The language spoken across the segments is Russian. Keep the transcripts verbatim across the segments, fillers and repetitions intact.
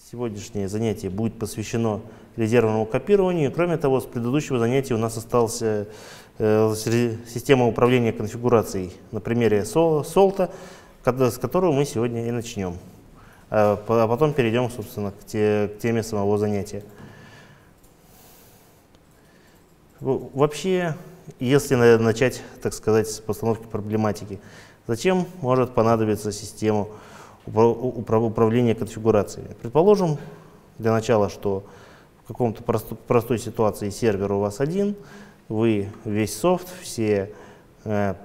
Сегодняшнее занятие будет посвящено резервному копированию. Кроме того, с предыдущего занятия у нас осталась э, система управления конфигурацией на примере солта, с которого мы сегодня и начнем. А потом перейдем, собственно, к, те, к теме самого занятия. Вообще, если начать, так сказать, с постановки проблематики, зачем может понадобиться система управления конфигурацией? Предположим, для начала, что в каком-то простой, простой ситуации сервер у вас один, вы весь софт, все, э,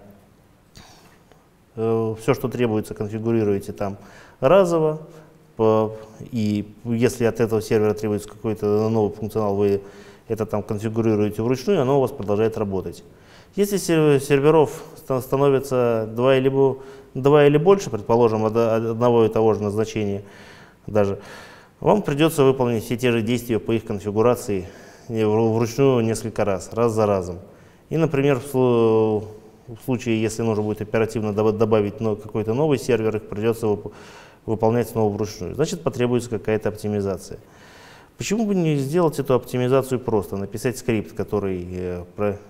э, все, что требуется, конфигурируете там разово, по, и если от этого сервера требуется какой-то новый функционал, вы это там конфигурируете вручную, оно у вас продолжает работать. Если серверов становится два или, два или больше, предположим, одного и того же назначения даже, вам придется выполнить все те же действия по их конфигурации вручную несколько раз, раз за разом. И, например, в случае, если нужно будет оперативно добавить какой-то новый сервер, их придется выполнять снова вручную. Значит, потребуется какая-то оптимизация. Почему бы не сделать эту оптимизацию просто? Написать скрипт, который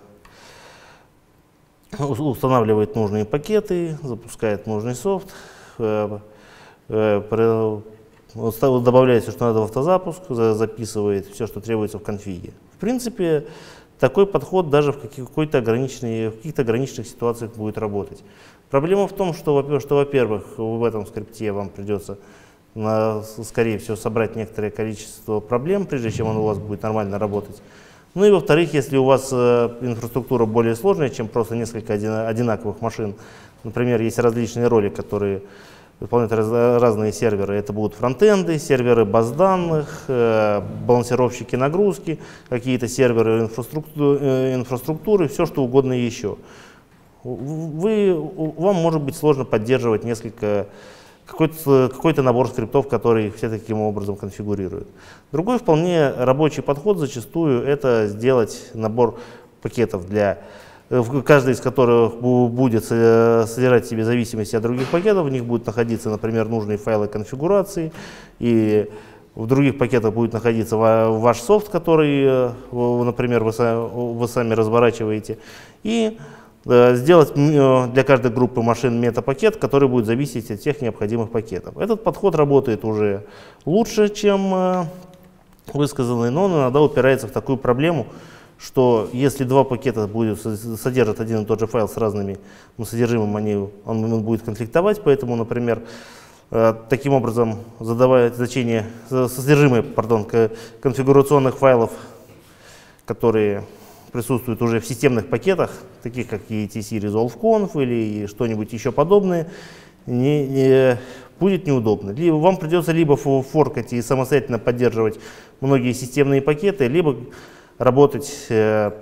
устанавливает нужные пакеты, запускает нужный софт, добавляет все, что надо в автозапуск, записывает все, что требуется в конфиге. В принципе, такой подход даже в каких-то ограниченных, в каких-то ограниченных ситуациях будет работать. Проблема в том, что, что во-первых, в этом скрипте вам придется, на, скорее всего, собрать некоторое количество проблем, прежде чем он у вас будет нормально работать. Ну и во-вторых, если у вас э, инфраструктура более сложная, чем просто несколько один, одинаковых машин, например, есть различные роли, которые выполняют раз, разные серверы, это будут фронтенды, серверы баз данных, э, балансировщики нагрузки, какие-то серверы инфраструктуры, э, инфраструктуры, все что угодно еще. Вы, вам может быть сложно поддерживать несколько какой-то какой-то набор скриптов, которые все таким образом конфигурируют. Другой вполне рабочий подход зачастую это сделать набор пакетов, для, каждый из которых будет содержать в себе зависимости от других пакетов. В них будут находиться, например, нужные файлы конфигурации, и в других пакетах будет находиться ваш софт, который, например, вы сами, вы сами разворачиваете. И сделать для каждой группы машин метапакет, который будет зависеть от всех необходимых пакетов. Этот подход работает уже лучше, чем высказанный, но он иногда упирается в такую проблему, что если два пакета будет, содержат один и тот же файл с разными содержимым, они, он будет конфликтовать, поэтому, например, таким образом, задавая значение, содержимое пардон, конфигурационных файлов, которые присутствуют уже в системных пакетах, таких как и и ти си Resolve Conf или что-нибудь еще подобное, не, не, будет неудобно. Либо вам придется либо форкать и самостоятельно поддерживать многие системные пакеты, либо работать э,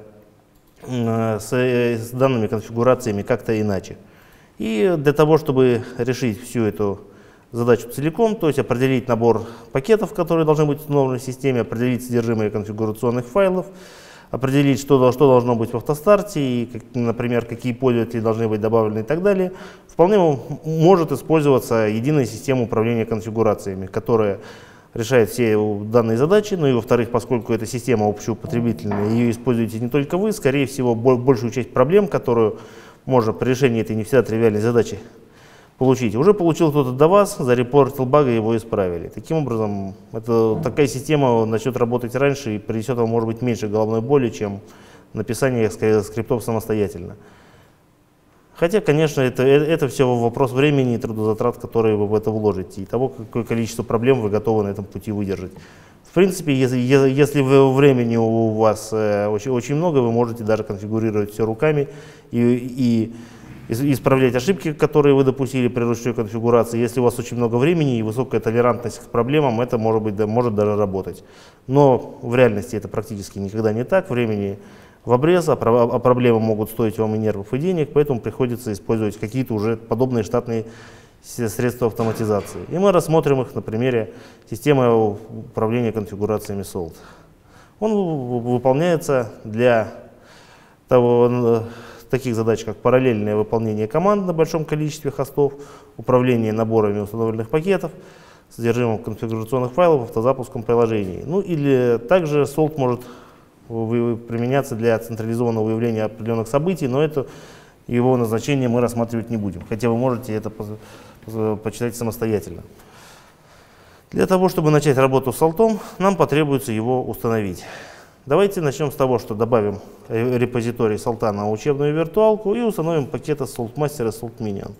с, с данными конфигурациями как-то иначе. И для того, чтобы решить всю эту задачу целиком, то есть определить набор пакетов, которые должны быть установлены в системе, определить содержимое конфигурационных файлов, определить, что, что должно быть в автостарте, и, как, например, какие пользователи должны быть добавлены и так далее, вполне может использоваться единая система управления конфигурациями, которая решает все данные задачи. Ну и во-вторых, поскольку эта система общеупотребительная, ее используете не только вы, скорее всего, большую часть проблем, которую можно при решении этой не всегда тривиальной задачи получить, уже получил кто-то до вас, зарепортил баг и его исправили. Таким образом, это, такая система начнет работать раньше и принесет вам, может быть, меньше головной боли, чем написание скриптов самостоятельно. Хотя, конечно, это, это все вопрос времени и трудозатрат, которые вы в это вложите, и того, какое количество проблем вы готовы на этом пути выдержать. В принципе, если, если вы, времени у вас э, очень, очень много, вы можете даже конфигурировать все руками и, и исправлять ошибки, которые вы допустили при ручной конфигурации. Если у вас очень много времени и высокая толерантность к проблемам, это может, быть, да, может даже работать. Но в реальности это практически никогда не так. Времени в обрез, а, а проблемы могут стоить вам и нервов, и денег, поэтому приходится использовать какие-то уже подобные штатные средства автоматизации. И мы рассмотрим их на примере системы управления конфигурациями солт. Он выполняется для того, таких задач, как параллельное выполнение команд на большом количестве хостов, управление наборами установленных пакетов, содержимым конфигурационных файлов автозапуском приложений. Ну или также солт может применяться для централизованного выявления определенных событий, но это его назначение мы рассматривать не будем, хотя вы можете это почитать самостоятельно. Для того, чтобы начать работу с солтом, нам потребуется его установить. Давайте начнем с того, что добавим репозиторий солта на учебную виртуалку и установим пакеты SaltMaster и SaltMinion.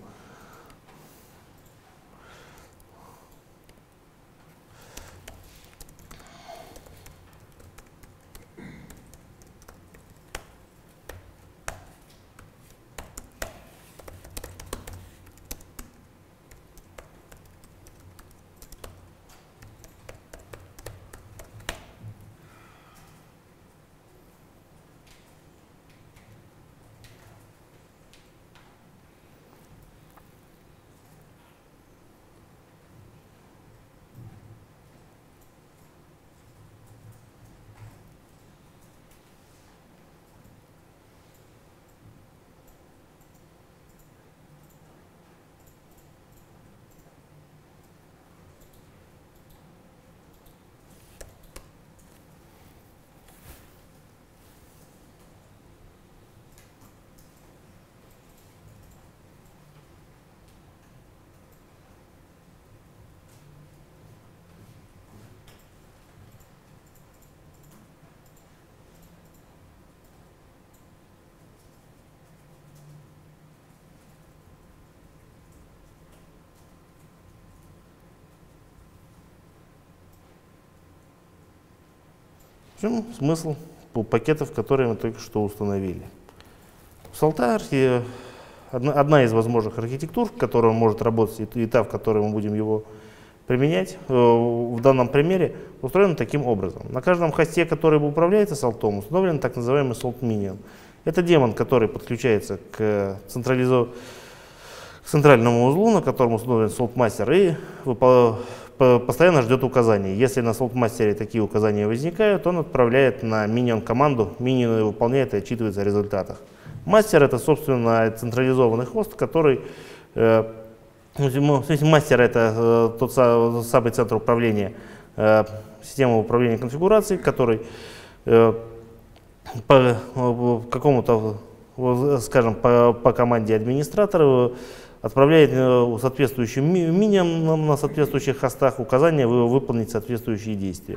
В чем смысл пакетов, которые мы только что установили? В солта одна, одна из возможных архитектур, в которой он может работать, и та, в которой мы будем его применять, в данном примере устроена таким образом. На каждом хосте, который управляется солтом, установлен так называемый SaltMinion. Это демон, который подключается к, централизо... к центральному узлу, на котором установлен SaltMaster, и выпол... постоянно ждет указаний. Если на SaltMaster такие указания возникают, он отправляет на Minion команду, Minion выполняет и отчитывается о результатах. Мастер — это, собственно, централизованный хост, который, э, мастер — это э, тот самый центр управления, э, система управления конфигурацией, который э, по э, какому-то, скажем, по, по команде администратора отправляет соответствующим миниам на соответствующих хостах указания выполнить соответствующие действия.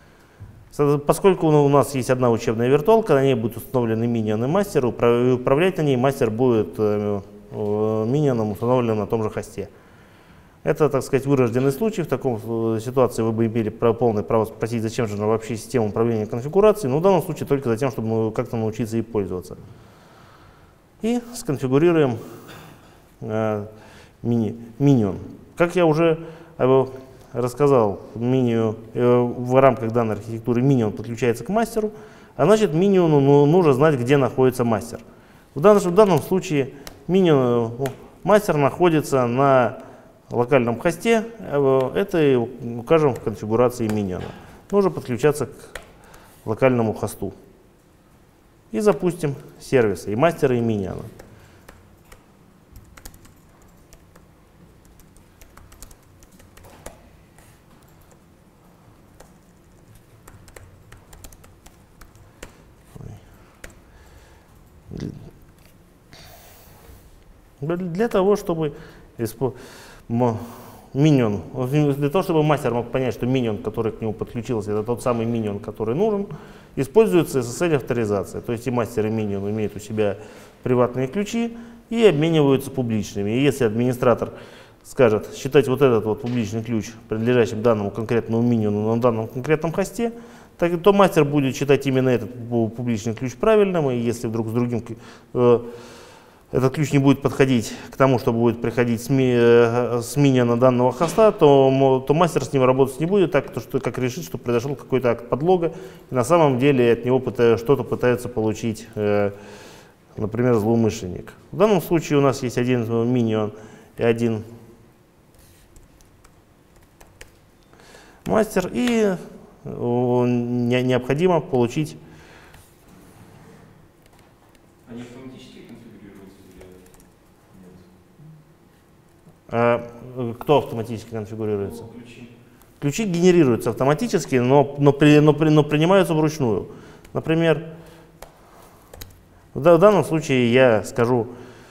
Поскольку у нас есть одна учебная виртуалка, на ней будет установлены минион и мастер, и управлять на ней мастер будет минионом, установленным на том же хосте. Это, так сказать, вырожденный случай. В таком ситуации вы бы имели полное право спросить, зачем же нам вообще система управления конфигурацией, но в данном случае только за тем, чтобы как-то научиться ей пользоваться. И сконфигурируем Minion. Как я уже рассказал, Minion, в рамках данной архитектуры Minion подключается к мастеру, а значит Minion нужно знать, где находится мастер. В данном, в данном случае Minion, мастер находится на локальном хосте, это и укажем в конфигурации Minion. Нужно подключаться к локальному хосту. И запустим сервисы, и мастера, и Minion. Для того, чтобы Minion, для того, чтобы мастер мог понять, что Minion, который к нему подключился, это тот самый Minion, который нужен, используется эс эс эль-авторизация. То есть и мастер, и Minion имеют у себя приватные ключи и обмениваются публичными. И если администратор скажет считать вот этот вот публичный ключ, принадлежащим данному конкретному Minion на данном конкретном хосте, так, то мастер будет считать именно этот публичный ключ правильным, и если вдруг с другим э, этот ключ не будет подходить к тому, что будет приходить с, ми, э, с Minion данного хоста, то, то мастер с ним работать не будет, так что, как решит, что произошел какой-то акт подлога, и на самом деле от него что-то пытается получить, э, например, злоумышленник. В данном случае у нас есть один Minion и один мастер, и необходимо получить. Они автоматически конфигурируются или нет? А кто автоматически конфигурируется? Ключи. Ключи генерируются автоматически, но, но, при, но, при, но принимаются вручную. Например, в, в данном случае я скажу,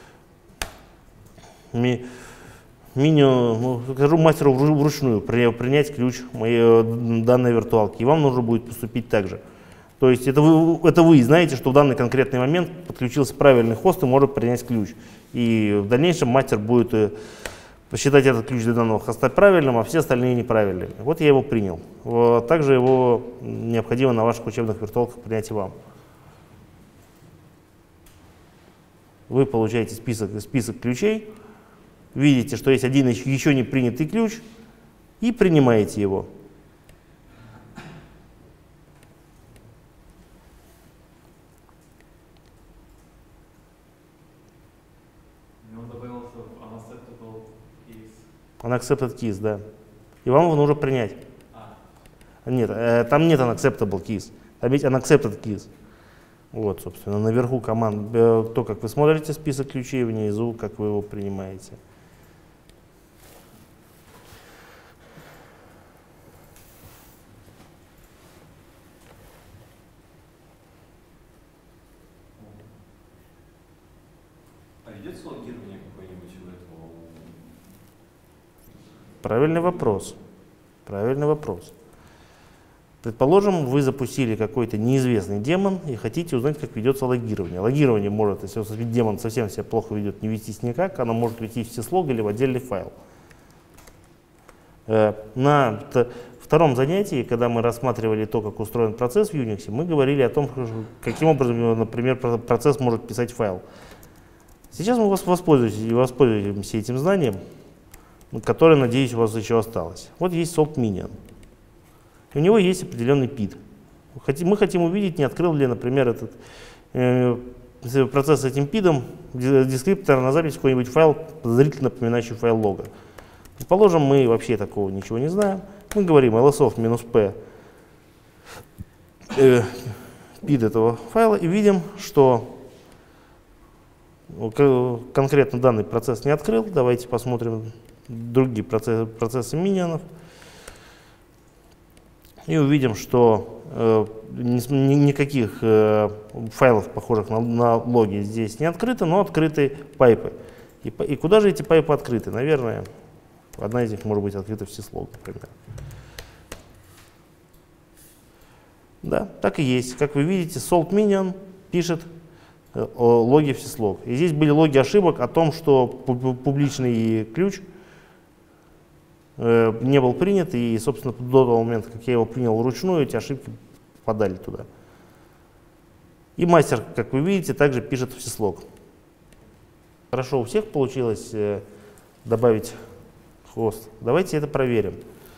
ми, минимум, скажу мастеру вручную при, принять ключ моей данной виртуалки, и вам нужно будет поступить так же. То есть это вы, это вы знаете, что в данный конкретный момент подключился правильный хост и может принять ключ. И в дальнейшем мастер будет посчитать этот ключ для данного хоста правильным, а все остальные неправильными. Вот я его принял. Вот, также его необходимо на ваших учебных виртуалках принять и вам. Вы получаете список, список ключей, видите, что есть один еще не принятый ключ, и принимаете его. Unaccepted keys, да. И вам его нужно принять. А. Нет, э, там нет unacceptable keys, там есть unaccepted keys. Вот, собственно, наверху команд, э, то, как вы смотрите список ключей, внизу, как вы его принимаете. А ведется логирование какое-нибудь в этого? Правильный вопрос. Правильный вопрос. Предположим, вы запустили какой-то неизвестный демон и хотите узнать, как ведется логирование. Логирование может, если демон совсем себя плохо ведет, не вестись никак, оно может вести в syslog или в отдельный файл. На втором занятии, когда мы рассматривали то, как устроен процесс в Unix, мы говорили о том, каким образом, например, процесс может писать файл. Сейчас мы воспользуемся, воспользуемся этим знанием, которое, надеюсь, у вас еще осталось. Вот есть salt minion. У него есть определенный пид. Мы хотим увидеть, не открыл ли, например, этот э, процесс с этим пидом дескриптор на запись какой-нибудь файл, подозрительно напоминающий файл лога. Предположим, мы вообще такого ничего не знаем. Мы говорим lsoft-p э, пид этого файла и видим, что конкретно данный процесс не открыл. Давайте посмотрим другие процессы, процессы минионов. И увидим, что э, ни, никаких э, файлов, похожих на, на логи, здесь не открыто, но открыты пайпы. И, и куда же эти пайпы открыты? Наверное, одна из них может быть открыта в syslog, например. Да, так и есть. Как вы видите, salt minion пишет э, логи в syslog. И здесь были логи ошибок о том, что публичный ключ не был принят, и, собственно, до того момента, как я его принял вручную, эти ошибки попадали туда. И мастер, как вы видите, также пишет в syslog. Хорошо, у всех получилось э, добавить хост. Давайте это проверим.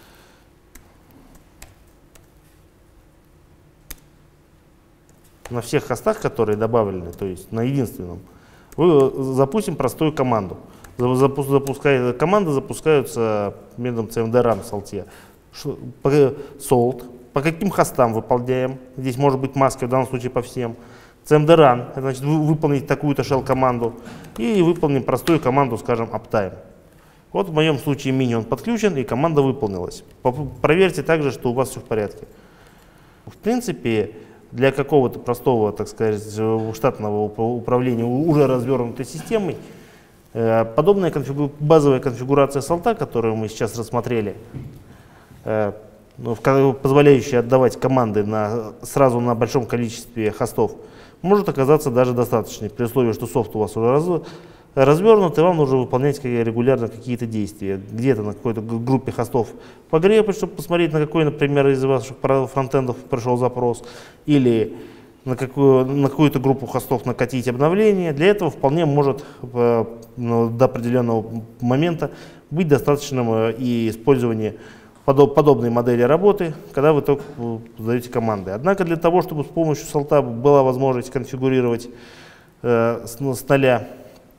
На всех хостах, которые добавлены, то есть на единственном, вы запустим простую команду. Запускай, команды запускаются методом cmd-run в солте. Salt. По каким хостам выполняем? Здесь может быть маски, в данном случае по всем. cmd-run, это значит выполнить такую-то shell-команду. И выполним простую команду, скажем, uptime. Вот в моем случае minion подключен, и команда выполнилась. Проверьте также, что у вас все в порядке. В принципе, для какого-то простого, так сказать, штатного управления уже развернутой системой, подобная конфигу... базовая конфигурация солта, которую мы сейчас рассмотрели, э, ну, позволяющая отдавать команды на, сразу на большом количестве хостов, может оказаться даже достаточной, при условии, что софт у вас уже раз, развернут, и вам нужно выполнять регулярно какие-то действия. Где-то на какой-то группе хостов погрепать, чтобы посмотреть, на какой, например, из ваших фронтендов пришел запрос, или на какую, на какую-то группу хостов накатить обновление. Для этого вполне может э, ну, до определенного момента быть достаточным э, и использование подоб, подобной модели работы, когда вы только задаете команды. Однако для того, чтобы с помощью солта была возможность конфигурировать э, с, с нуля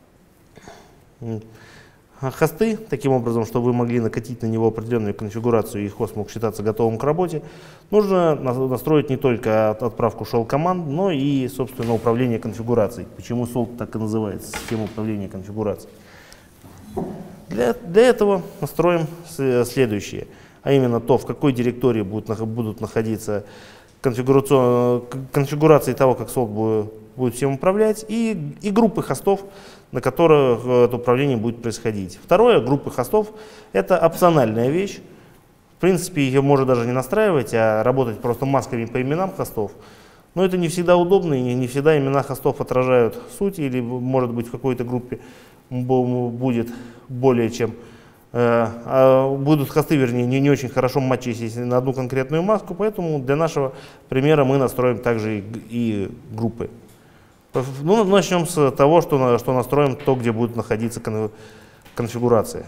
хосты, таким образом, чтобы вы могли накатить на него определенную конфигурацию и хост мог считаться готовым к работе, нужно настроить не только отправку shell команд, но и, собственно, управление конфигурацией. Почему солт так и называется, система управления конфигурацией. Для Для, для этого настроим следующее, а именно то, в какой директории будут, будут находиться конфигурации того, как Salt будет, будет всем управлять, и, и группы хостов, на которых это управление будет происходить. Второе, группы хостов — это опциональная вещь. В принципе, ее можно даже не настраивать, а работать просто масками по именам хостов. Но это не всегда удобно, и не всегда имена хостов отражают суть, или, может быть, в какой-то группе будет более чем... Э, а будут хосты, вернее, не, не очень хорошо матчить на одну конкретную маску, поэтому для нашего примера мы настроим также и, и группы. Ну, начнем с того, что, что настроим то, где будет находиться кон, конфигурация.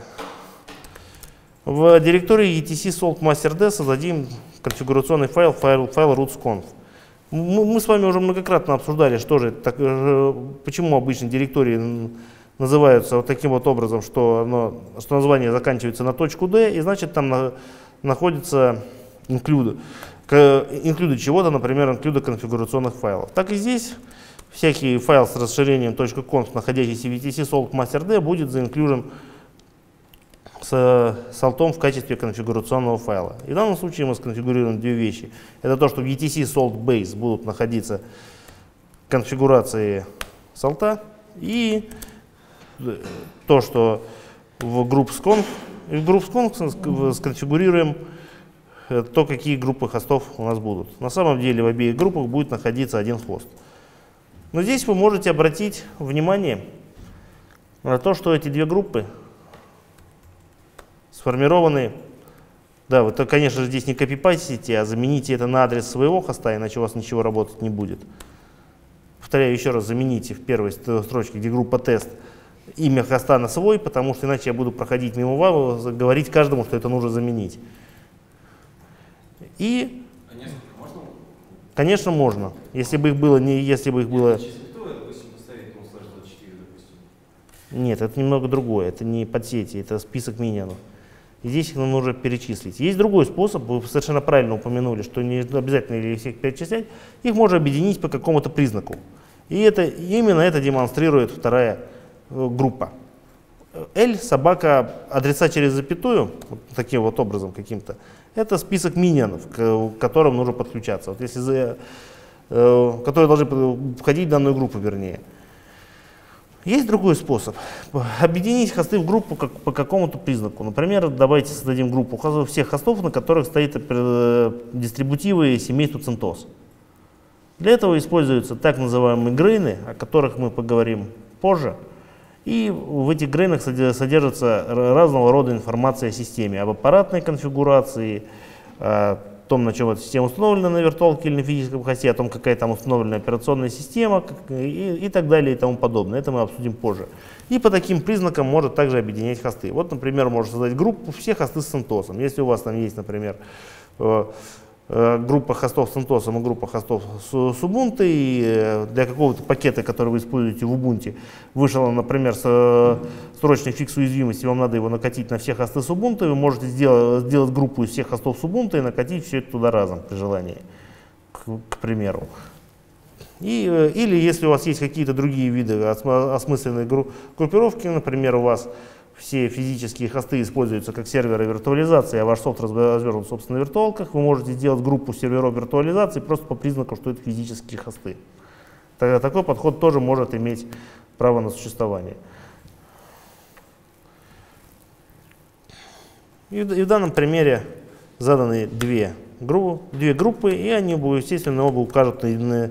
В директории etc salt masterd создадим конфигурационный файл, файл, файл roots.conf. Мы, мы с вами уже многократно обсуждали, что же, так, почему обычно директории называются вот таким вот образом, что, оно, что название заканчивается на точку D, и значит там на, находится инклюды, инклюды чего-то, например, инклюды конфигурационных файлов. Так и здесь всякий файл с расширением .conf, находящийся в etc salt masterd, будет заинклюжен с салтом в качестве конфигурационного файла. И в данном случае мы сконфигурируем две вещи. Это то, что в etc salt base будут находиться конфигурации салта, и то, что в groups.conf, и в groups.conf сконфигурируем то, какие группы хостов у нас будут. На самом деле в обеих группах будет находиться один хост. Но здесь вы можете обратить внимание на то, что эти две группы сформированы, да, вы, конечно же, здесь не копипастите, а замените это на адрес своего хоста, иначе у вас ничего работать не будет. Повторяю еще раз, замените в первой строчке, где группа тест, имя хоста на свой, потому что иначе я буду проходить мимо вас, говорить каждому, что это нужно заменить. И, а несколько можно? Конечно, можно, если бы их было, не, если бы их было. Нет, это немного другое, это не подсети, это список миньонов. И здесь их нужно перечислить. Есть другой способ, вы совершенно правильно упомянули, что не обязательно их всех перечислять, их можно объединить по какому-то признаку. И это, именно это демонстрирует вторая э, группа. L, собака, адреса через запятую, вот таким вот образом каким-то, это список миньонов, к которым нужно подключаться, вот если за, э, которые должны входить в данную группу, вернее. Есть другой способ. Объединить хосты в группу как, по какому-то признаку. Например, давайте создадим группу всех хостов, на которых стоит дистрибутивы семейства CentOS. Для этого используются так называемые грейны, о которых мы поговорим позже. И в этих грейнах содержится разного рода информация о системе, об аппаратной конфигурации, о том, на чем эта система установлена, на виртуалке или на физическом хосте, о том, какая там установлена операционная система и, и так далее и тому подобное. Это мы обсудим позже. И по таким признакам может также объединять хосты. Вот, например, можно создать группу все хосты с CentOS. Если у вас там есть, например, группа хостов с CentOS и группа хостов с Ubuntu, и для какого-то пакета, который вы используете в Ubuntu, вышел, например, с срочный фикс уязвимости, вам надо его накатить на все хосты с Ubuntu, вы можете сделать, сделать группу из всех хостов с Ubuntu и накатить все это туда разом, при желании, к, к примеру. И, или если у вас есть какие-то другие виды осмысленной группировки, например, у вас все физические хосты используются как серверы виртуализации, а ваш софт развернут, собственно, на виртуалках, вы можете сделать группу серверов виртуализации просто по признаку, что это физические хосты. Тогда такой подход тоже может иметь право на существование. И в, и в данном примере заданы две, гру, две группы, и они, естественно, оба укажут на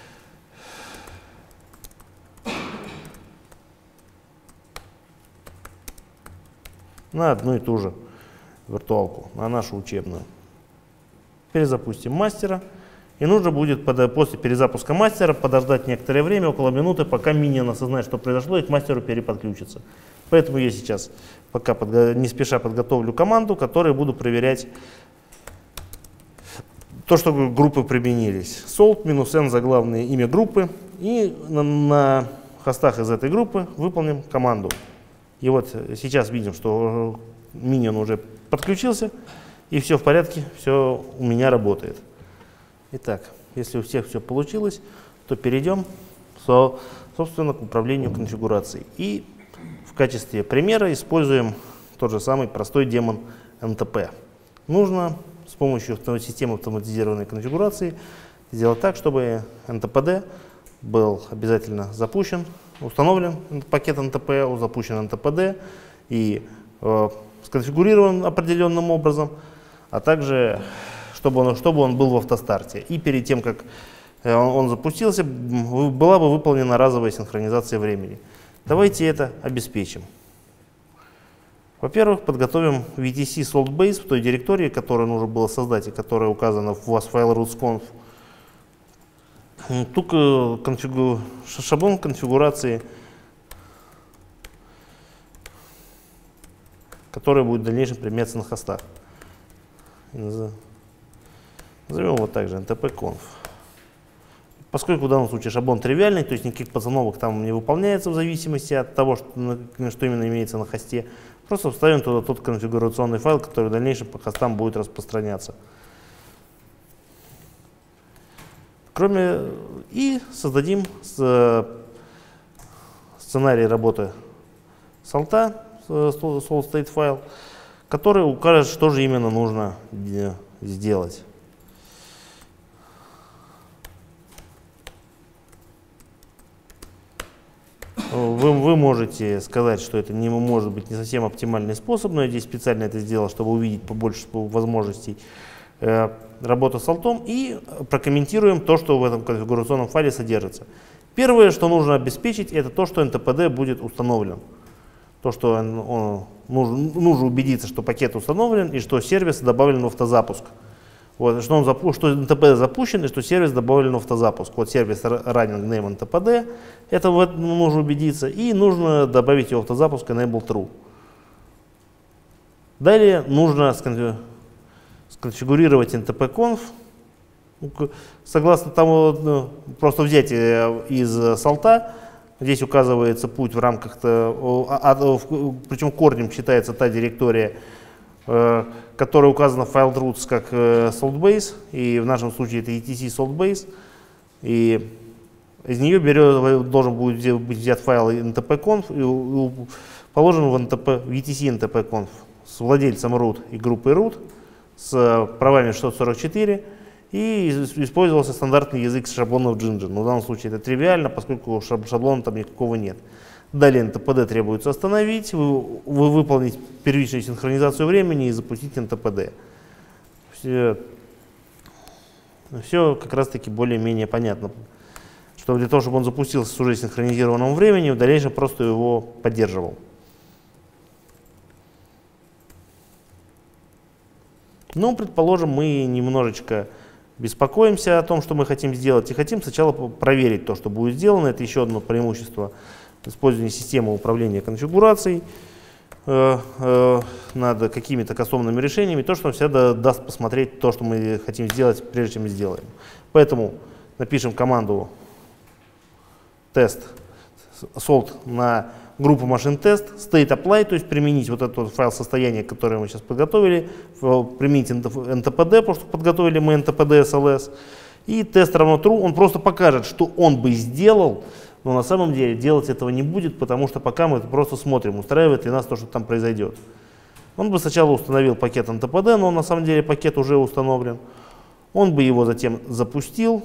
на одну и ту же виртуалку, на нашу учебную. Перезапустим мастера. И нужно будет под, после перезапуска мастера подождать некоторое время, около минуты, пока миньон осознает, что произошло, и к мастеру переподключится. Поэтому я сейчас пока подго не спеша подготовлю команду, которой буду проверять то, что группы применились. Salt-n заглавное имя группы. И на, на хостах из этой группы выполним команду. И вот сейчас видим, что миньон уже подключился, и все в порядке, все у меня работает. Итак, если у всех все получилось, то перейдем, собственно, к управлению конфигурацией. И в качестве примера используем тот же самый простой демон эн тэ пэ. Нужно с помощью системы автоматизированной конфигурации сделать так, чтобы эн тэ пэ дэ был обязательно запущен, установлен пакет эн тэ пэ, запущен эн тэ пэ дэ и э, сконфигурирован определенным образом, а также чтобы он, чтобы он был в автостарте. И перед тем, как он, он запустился, была бы выполнена разовая синхронизация времени. Давайте это обеспечим. Во-первых, подготовим ви ти си saltbase в той директории, которую нужно было создать и которая указана у вас в файл roots.conf. Тут конфигу... шаблон конфигурации, который будет в дальнейшем применяться на хостах. Назовем его также эн тэ пэ конф. Поскольку в данном случае шаблон тривиальный, то есть никаких подзановок там не выполняется в зависимости от того, что, что именно имеется на хосте, просто вставим туда тот конфигурационный файл, который в дальнейшем по хостам будет распространяться. Кроме и создадим сценарий работы солта, salt state файл, который укажет, что же именно нужно сделать. Вы, вы можете сказать, что это не может быть не совсем оптимальный способ, но я здесь специально это сделал, чтобы увидеть побольше возможностей э, работы с алтом, и прокомментируем то, что в этом конфигурационном файле содержится. Первое, что нужно обеспечить, это то, что эн тэ пэ дэ будет установлен. То, что он, он, нужно, нужно убедиться, что пакет установлен и что сервис добавлен в автозапуск. Вот, что, он запу что эн тэ пэ дэ запущен и что сервис добавлен в автозапуск. Вот сервис running name эн тэ пэ дэ, это вот нужно убедиться, и нужно добавить его в автозапуск enable true. Далее нужно сконфигурировать эн тэ пэ конф, согласно тому, ну, просто взять из солта. Здесь указывается путь в рамках, причем корнем считается та директория, которая указана в файл roots как saltbase, и в нашем случае это и ти си saltbase, и из нее берет, должен будет быть взят файл эн тэ пэ конф и положен в, эн тэ пэ, в и ти си эн тэ пэ конф с владельцем root и группой root, с правами шестьсот сорок четыре, и использовался стандартный язык шаблонов Jinja. Но в данном случае это тривиально, поскольку шаблона там никакого нет. Далее эн тэ пэ дэ требуется остановить, вы, вы выполнить первичную синхронизацию времени и запустить эн тэ пэ дэ. Все, все как раз таки более-менее понятно. Что для того, чтобы он запустился с уже синхронизированным временем, в дальнейшем просто его поддерживал. Ну, предположим, мы немножечко беспокоимся о том, что мы хотим сделать, и хотим сначала проверить то, что будет сделано. Это еще одно преимущество использования системы управления конфигурацией э, э, над какими-то кастомными решениями, то, что он всегда даст посмотреть то, что мы хотим сделать, прежде чем мы сделаем. Поэтому напишем команду тест salt на группу машин тест, state apply, то есть применить вот этот вот файл состояния, который мы сейчас подготовили, применить эн тэ пэ дэ, потому что подготовили мы эн тэ пэ дэ эс эл эс, и тест равно true, он просто покажет, что он бы сделал, но на самом деле делать этого не будет, потому что пока мы просто смотрим, устраивает ли нас то, что там произойдет. Он бы сначала установил пакет эн тэ пэ дэ, но на самом деле пакет уже установлен. Он бы его затем запустил,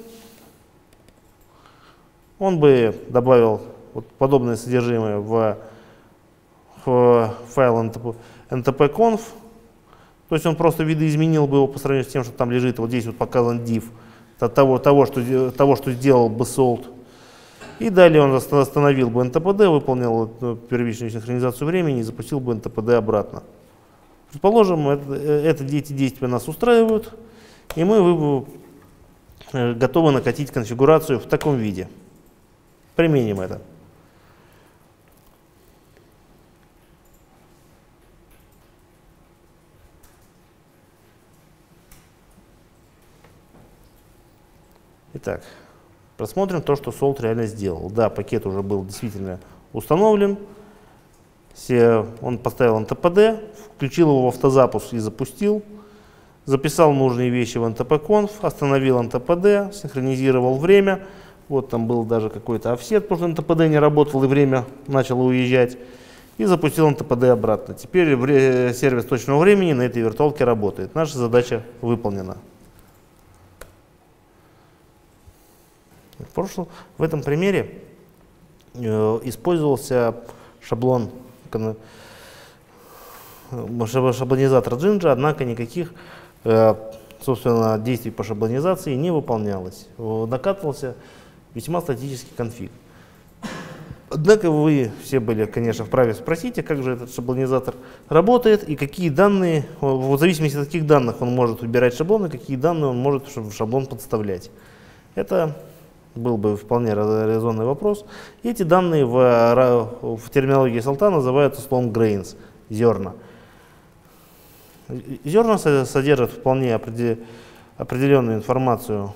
он бы добавил вот подобное содержимое в, в файл эн тэ пэ конф, то есть он просто видоизменил бы его по сравнению с тем, что там лежит. Вот здесь вот показан div того, того, что, того, что сделал бы salt. И далее он остановил бы эн тэ пэ дэ, выполнил первичную синхронизацию времени и запустил бы эн тэ пэ дэ обратно. Предположим, это, это, эти действия нас устраивают, и мы готовы накатить конфигурацию в таком виде. Применим это. Итак, просмотрим то, что Salt реально сделал. Да, пакет уже был действительно установлен. Он поставил эн тэ пэ дэ, включил его в автозапуск и запустил. Записал нужные вещи в эн тэ пэ конф, остановил эн тэ пэ дэ, синхронизировал время. Вот там был даже какой-то офсет, потому что эн тэ пэ дэ не работал и время начало уезжать. и запустил эн тэ пэ дэ обратно. Теперь сервис точного времени на этой виртуалке работает. Наша задача выполнена. В, прошлом, в этом примере э, использовался шаблон, шаблонизатор Jinja, однако никаких э, собственно, действий по шаблонизации не выполнялось. Накатывался весьма статический конфиг. Однако вы все были, конечно, вправе спросить, а как же этот шаблонизатор работает и какие данные, в зависимости от каких данных он может убирать шаблоны, какие данные он может в шаблон подставлять. Это был бы вполне резонный вопрос. И эти данные в, в терминологии Солта называются словом grains, зерна. Зерна содержат вполне определенную информацию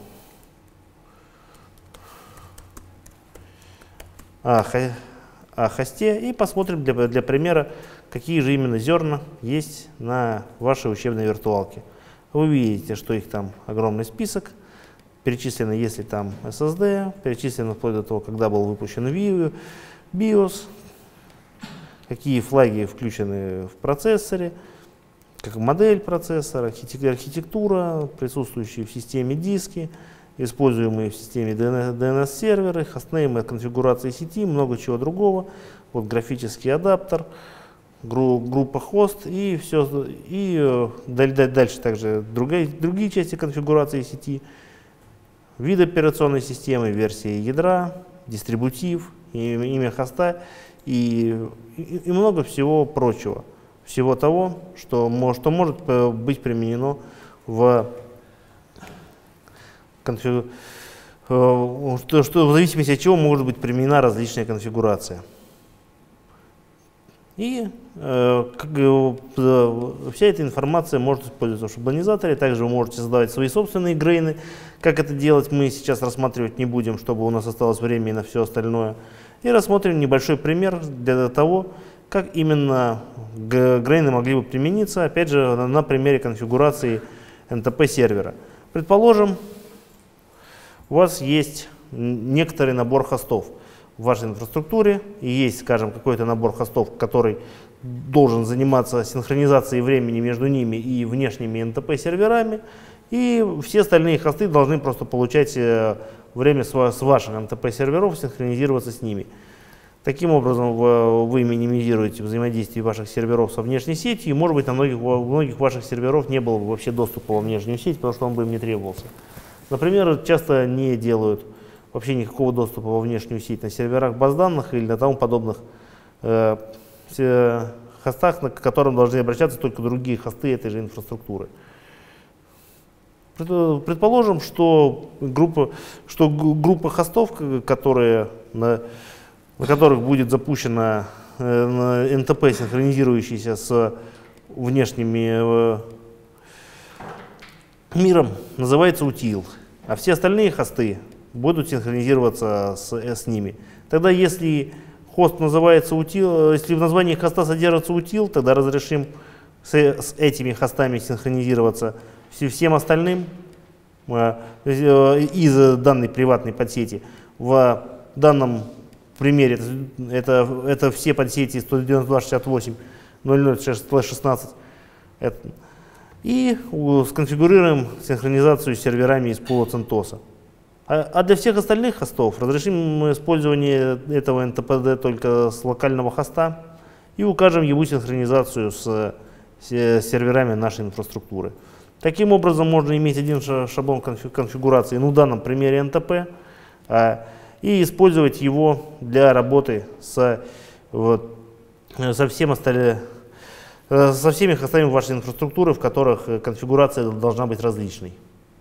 о, о хосте, и посмотрим для, для примера, какие же именно зерна есть на вашей учебной виртуалке. Вы видите, что их там огромный список, перечислено, если там эс эс ди, перечислено вплоть до того, когда был выпущен биос, какие флаги включены в процессоре, как модель процессора, архитектура, присутствующие в системе диски, используемые в системе ди эн эс-серверы, хостнеймы, конфигурации сети, много чего другого. Вот графический адаптер, группа хост и все, и дальше также другие, другие части конфигурации сети, вид операционной системы, версия ядра, дистрибутив, имя хоста и, и, и много всего прочего. Всего того, что, что может быть применено в, конфиг... что, что в зависимости от чего может быть применена различная конфигурация. И э, как, э, вся эта информация может использоваться в шаблонизаторе. Также вы можете создавать свои собственные грейны. Как это делать, мы сейчас рассматривать не будем, чтобы у нас осталось время на все остальное. И рассмотрим небольшой пример для того, как именно грейны могли бы примениться, опять же, на, на примере конфигурации эн тэ пэ сервера. Предположим, у вас есть некоторый набор хостов в вашей инфраструктуре, и есть, скажем, какой-то набор хостов, который должен заниматься синхронизацией времени между ними и внешними эн тэ пэ серверами, и все остальные хосты должны просто получать время с ваших эн тэ пэ серверов, синхронизироваться с ними. Таким образом, вы минимизируете взаимодействие ваших серверов со внешней сетью, и, может быть, на многих, у многих ваших серверов не было бы вообще доступа во внешнюю сеть, потому что он бы им не требовался. Например, часто не делают вообще никакого доступа во внешнюю сеть на серверах баз данных или на тому подобных э, хостах, к которым должны обращаться только другие хосты этой же инфраструктуры. Предположим, что группа, что группа хостов, которые на на которых будет запущена э, эн тэ пэ, синхронизирующийся с внешними э, миром, называется утил, а все остальные хосты будут синхронизироваться с, э, с ними. Тогда если хост называется утил, если в названии хоста содержится утил, тогда разрешим с, с этими хостами синхронизироваться всем остальным э, из данной приватной подсети. В данном примере это, это, это все подсети сто девяносто два шестьдесят восемь ноль ноль шестнадцать. Это. И сконфигурируем синхронизацию с серверами из пула CentOS. А, а для всех остальных хостов разрешим использование этого эн тэ пэ дэ только с локального хоста и укажем его синхронизацию с, с серверами нашей инфраструктуры. Таким образом, можно иметь один шаблон конфигурации, ну, в данном примере эн тэ пэ, а, и использовать его для работы с, вот, со, всем остальным, со всеми хостами вашей инфраструктуры, в которых конфигурация должна быть различной.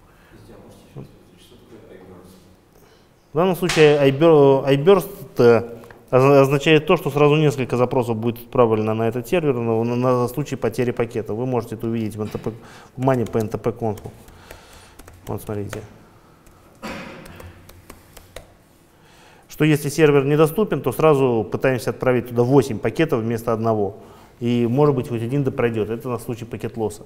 В данном случае iBurst означает то, что сразу несколько запросов будет отправлено на этот сервер на, на случай потери пакета. Вы можете это увидеть в, эн тэ пэ, в мане по эн тэ пэ конфу. Вот смотрите. Что если сервер недоступен, то сразу пытаемся отправить туда восемь пакетов вместо одного. И может быть хоть один да пройдет. Это на случай пакет-лосса.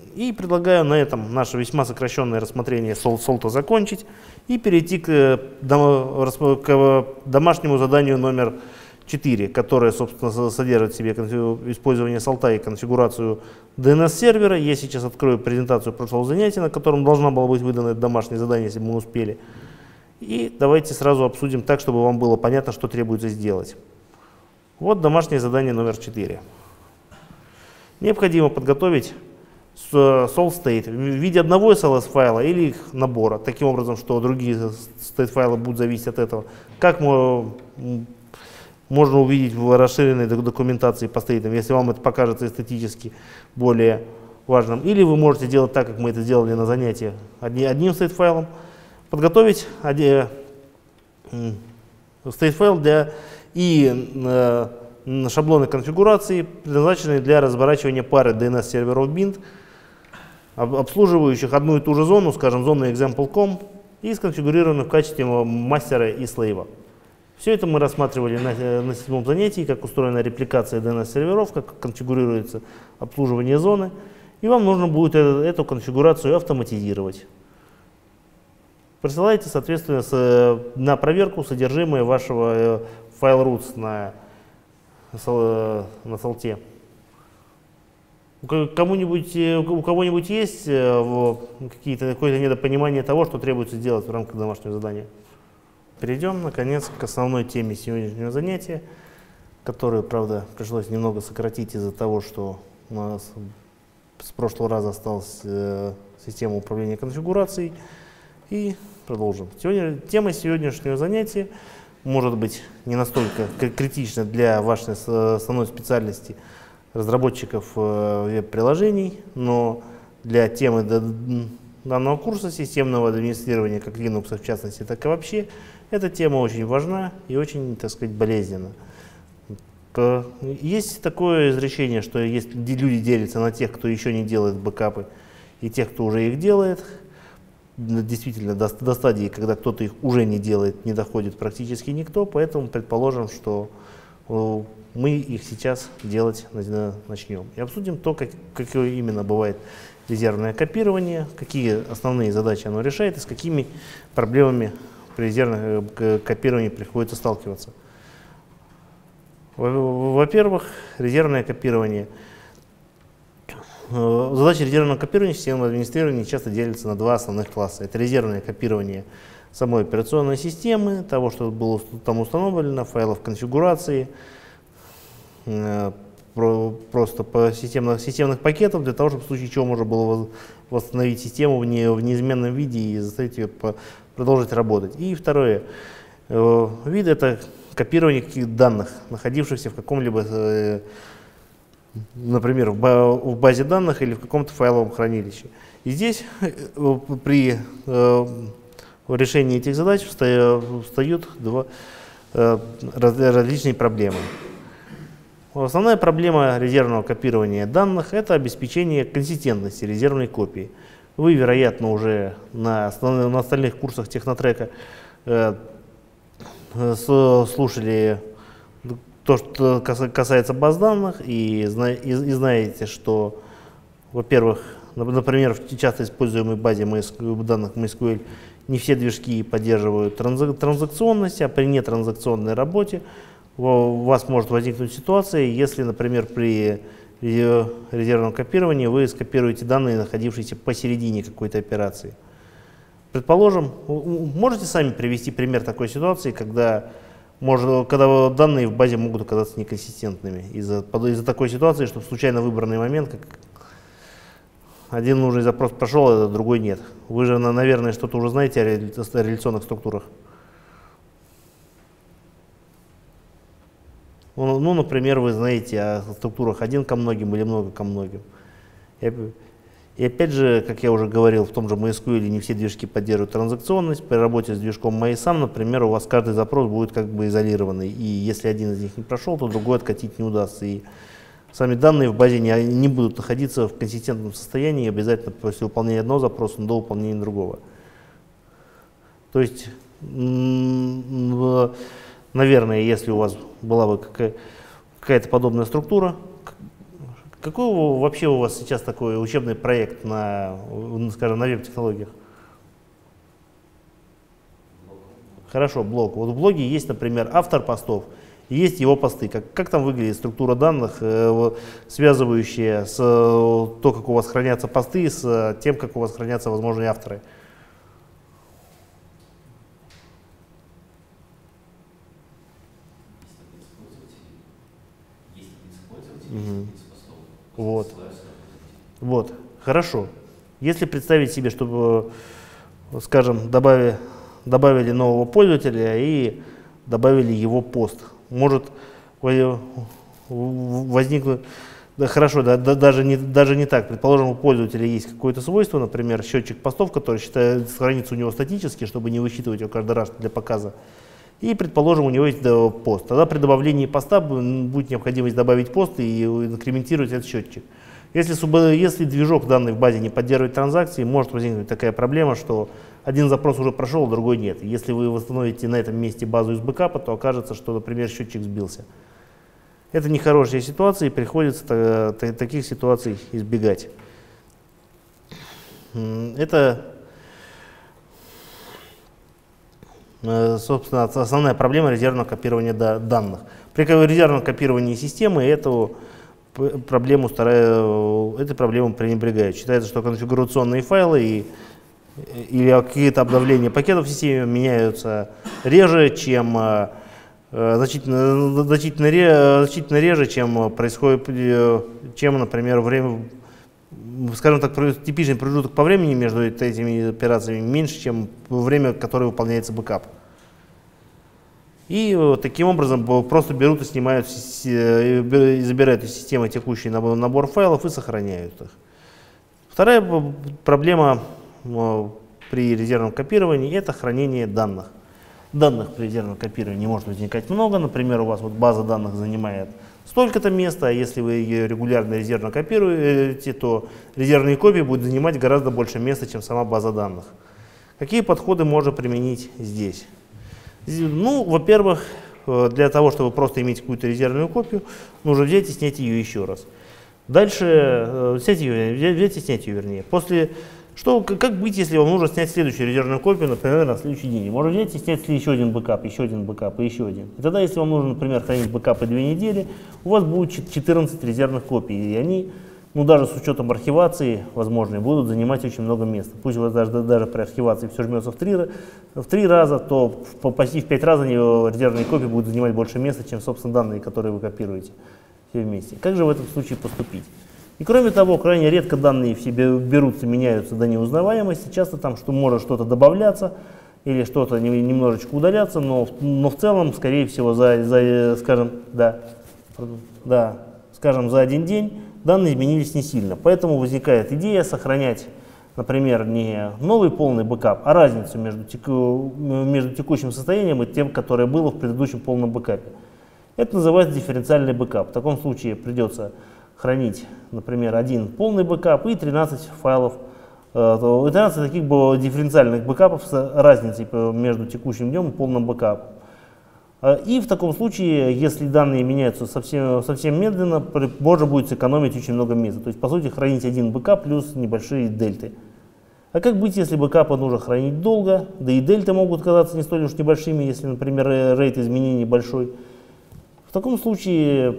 И предлагаю на этом наше весьма сокращенное рассмотрение солта закончить и перейти к, к домашнему заданию номер четыре, которое, собственно, содержит в себе использование солта и конфигурацию ди эн эс-сервера. Я сейчас открою презентацию прошлого занятия, на котором должна была быть выдана это домашнее задание, если бы мы успели. И давайте сразу обсудим так, чтобы вам было понятно, что требуется сделать. Вот домашнее задание номер четыре. Необходимо подготовить salt state в виде одного эс эл эс-файла или их набора, таким образом, что другие state-файлы будут зависеть от этого. Как мы можно увидеть в расширенной документации по стейтам, если вам это покажется эстетически более важным. Или вы можете делать так, как мы это сделали на занятии, одним стейт-файлом. Подготовить стейт-файл для и э, шаблоны конфигурации, предназначенные для разворачивания пары ди эн эс-серверов бинд, обслуживающих одну и ту же зону, скажем, зону example точка ком, и сконфигурированных в качестве мастера и слейва. Все это мы рассматривали на, на седьмом занятии, как устроена репликация ди эн эс-серверов, как конфигурируется обслуживание зоны. И вам нужно будет эту, эту конфигурацию автоматизировать. Присылайте, соответственно, с, на проверку содержимое вашего файл routes на, на солте. У кого-нибудь у кого-нибудь есть какие-то, какое-то недопонимание того, что требуется сделать в рамках домашнего задания? Перейдем, наконец, к основной теме сегодняшнего занятия, которую, правда, пришлось немного сократить из-за того, что у нас с прошлого раза осталась э, система управления конфигурацией. И продолжим. Сегодня, тема сегодняшнего занятия может быть не настолько критична для вашей основной специальности разработчиков э, веб-приложений, но для темы данного курса системного администрирования как Linux в частности, так и вообще, эта тема очень важна и очень, так сказать, болезненна. Есть такое изречение, что есть, люди делятся на тех, кто еще не делает бэкапы, и тех, кто уже их делает. Действительно, до, до стадии, когда кто-то их уже не делает, не доходит практически никто, поэтому предположим, что э, мы их сейчас делать начнем. И обсудим то, как, какое именно бывает резервное копирование, какие основные задачи оно решает и с какими проблемами при резервном копировании приходится сталкиваться. Во-первых, резервное копирование. Задачи резервного копирования в системном администрировании часто делятся на два основных класса. Это резервное копирование самой операционной системы, того, что было там установлено, файлов конфигурации, просто по системных, системных пакетов, для того, чтобы в случае чего можно было восстановить систему в, не, в неизменном виде и заставить ее по, продолжить работать. И второе э, вид — это копирование каких-то данных, находившихся в каком-либо, э, например, в базе данных или в каком-то файловом хранилище. И здесь э, при э, решении этих задач встают два, э, различные проблемы. Основная проблема резервного копирования данных — это обеспечение консистентности резервной копии. Вы, вероятно, уже на, основных, на остальных курсах технотрека э, слушали то, что касается баз данных, и, зна, и, и знаете, что, во-первых, например, в часто используемой базе данных MySQL не все движки поддерживают транзакционность, а при нетранзакционной работе у вас может возникнуть ситуация, если, например, при резервном копировании вы скопируете данные, находившиеся посередине какой-то операции. Предположим, можете сами привести пример такой ситуации, когда, можно, когда данные в базе могут оказаться неконсистентными из-за из-за такой ситуации, что в случайно выбранный момент как один нужный запрос прошел, а другой нет. Вы же, наверное, что-то уже знаете о реляционных структурах. Ну, например, вы знаете о структурах один ко многим или много ко многим. И опять же, как я уже говорил, в том же MySQL не все движки поддерживают транзакционность. При работе с движком MySam, например, у вас каждый запрос будет как бы изолированный. И если один из них не прошел, то другой откатить не удастся. И сами данные в базе не, не будут находиться в консистентном состоянии обязательно после выполнения одного запроса до выполнения другого. То есть, наверное, если у вас была бы какая-то подобная структура, Какой у- вообще у вас сейчас такой учебный проект на, ну, скажем, на веб-технологиях? Хорошо, блог. Вот в блоге есть, например, автор постов, и есть его посты. Как, как там выглядит структура данных, э, связывающая с э, то, как у вас хранятся посты, с э, тем, как у вас хранятся возможные авторы? Мгм. Вот. Вот, хорошо. Если представить себе, чтобы, скажем, добавили, добавили нового пользователя и добавили его пост, может во- возникнуть, да, хорошо, да, да, даже, не, даже не так, предположим, у пользователя есть какое-то свойство, например, счетчик постов, который считает страницу у него статически, чтобы не высчитывать его каждый раз для показа. И, предположим, у него есть да, пост. Тогда при добавлении поста будет необходимость добавить пост и инкрементировать этот счетчик. Если, если движок данной в базе не поддерживает транзакции, может возникнуть такая проблема, что один запрос уже прошел, а другой нет. Если вы восстановите на этом месте базу из бэкапа, то окажется, что, например, счетчик сбился. Это нехорошая ситуация, и приходится таких ситуаций избегать. Это, собственно, основная проблема резервного копирования данных. При резервном копировании системы эту проблему стараю, этой проблемой пренебрегают. Считается, что конфигурационные файлы и, или какие-то обновления пакетов в системе меняются реже, чем значительно, значительно, значительно реже, чем происходит, чем, например, время, скажем так, типичный промежуток по времени между этими операциями меньше, чем время, которое выполняется бэкап. И вот таким образом просто берут и снимают, и забирают из системы текущий набор файлов и сохраняют их. Вторая проблема при резервном копировании – это хранение данных. Данных при резервном копировании может возникать много. Например, у вас вот база данных занимает столько-то места, а если вы ее регулярно резервно копируете, то резервные копии будут занимать гораздо больше места, чем сама база данных. Какие подходы можно применить здесь? Ну, во-первых, для того, чтобы просто иметь какую-то резервную копию, нужно взять и снять ее еще раз. Дальше, взять ее, взять и снять ее, вернее. После, что, как быть, если вам нужно снять следующую резервную копию, например, на следующий день? Можно взять и снять еще один бэкап, еще один бэкап и еще один. И тогда, если вам нужно, например, хранить бэкапы две недели, у вас будет четырнадцать резервных копий, и они, ну, даже с учетом архивации, возможно, будут занимать очень много места. Пусть у вас даже, даже при архивации все жмется в три, в три раза, то в, почти в пять раз они, резервные копии будут занимать больше места, чем, собственно, данные, которые вы копируете все вместе. Как же в этом случае поступить? И кроме того, крайне редко данные в себе берутся, меняются до неузнаваемости. Часто там что может что-то добавляться или что-то немножечко удаляться, но, но в целом, скорее всего, за, за, скажем, да, да, скажем, за один день данные изменились не сильно. Поэтому возникает идея сохранять, например, не новый полный бэкап, а разницу между, теку, между текущим состоянием и тем, которое было в предыдущем полном бэкапе. Это называется дифференциальный бэкап. В таком случае придется хранить, например, один полный бэкап и тринадцать файлов, тринадцать таких дифференциальных бэкапов с разницей между текущим днем и полным бэкапом. И в таком случае, если данные меняются совсем, совсем медленно, можно будет сэкономить очень много места. То есть, по сути, хранить один бэкап плюс небольшие дельты. А как быть, если бэкапы нужно хранить долго, да и дельты могут казаться не столь уж небольшими, если, например, рейт изменений большой. В таком случае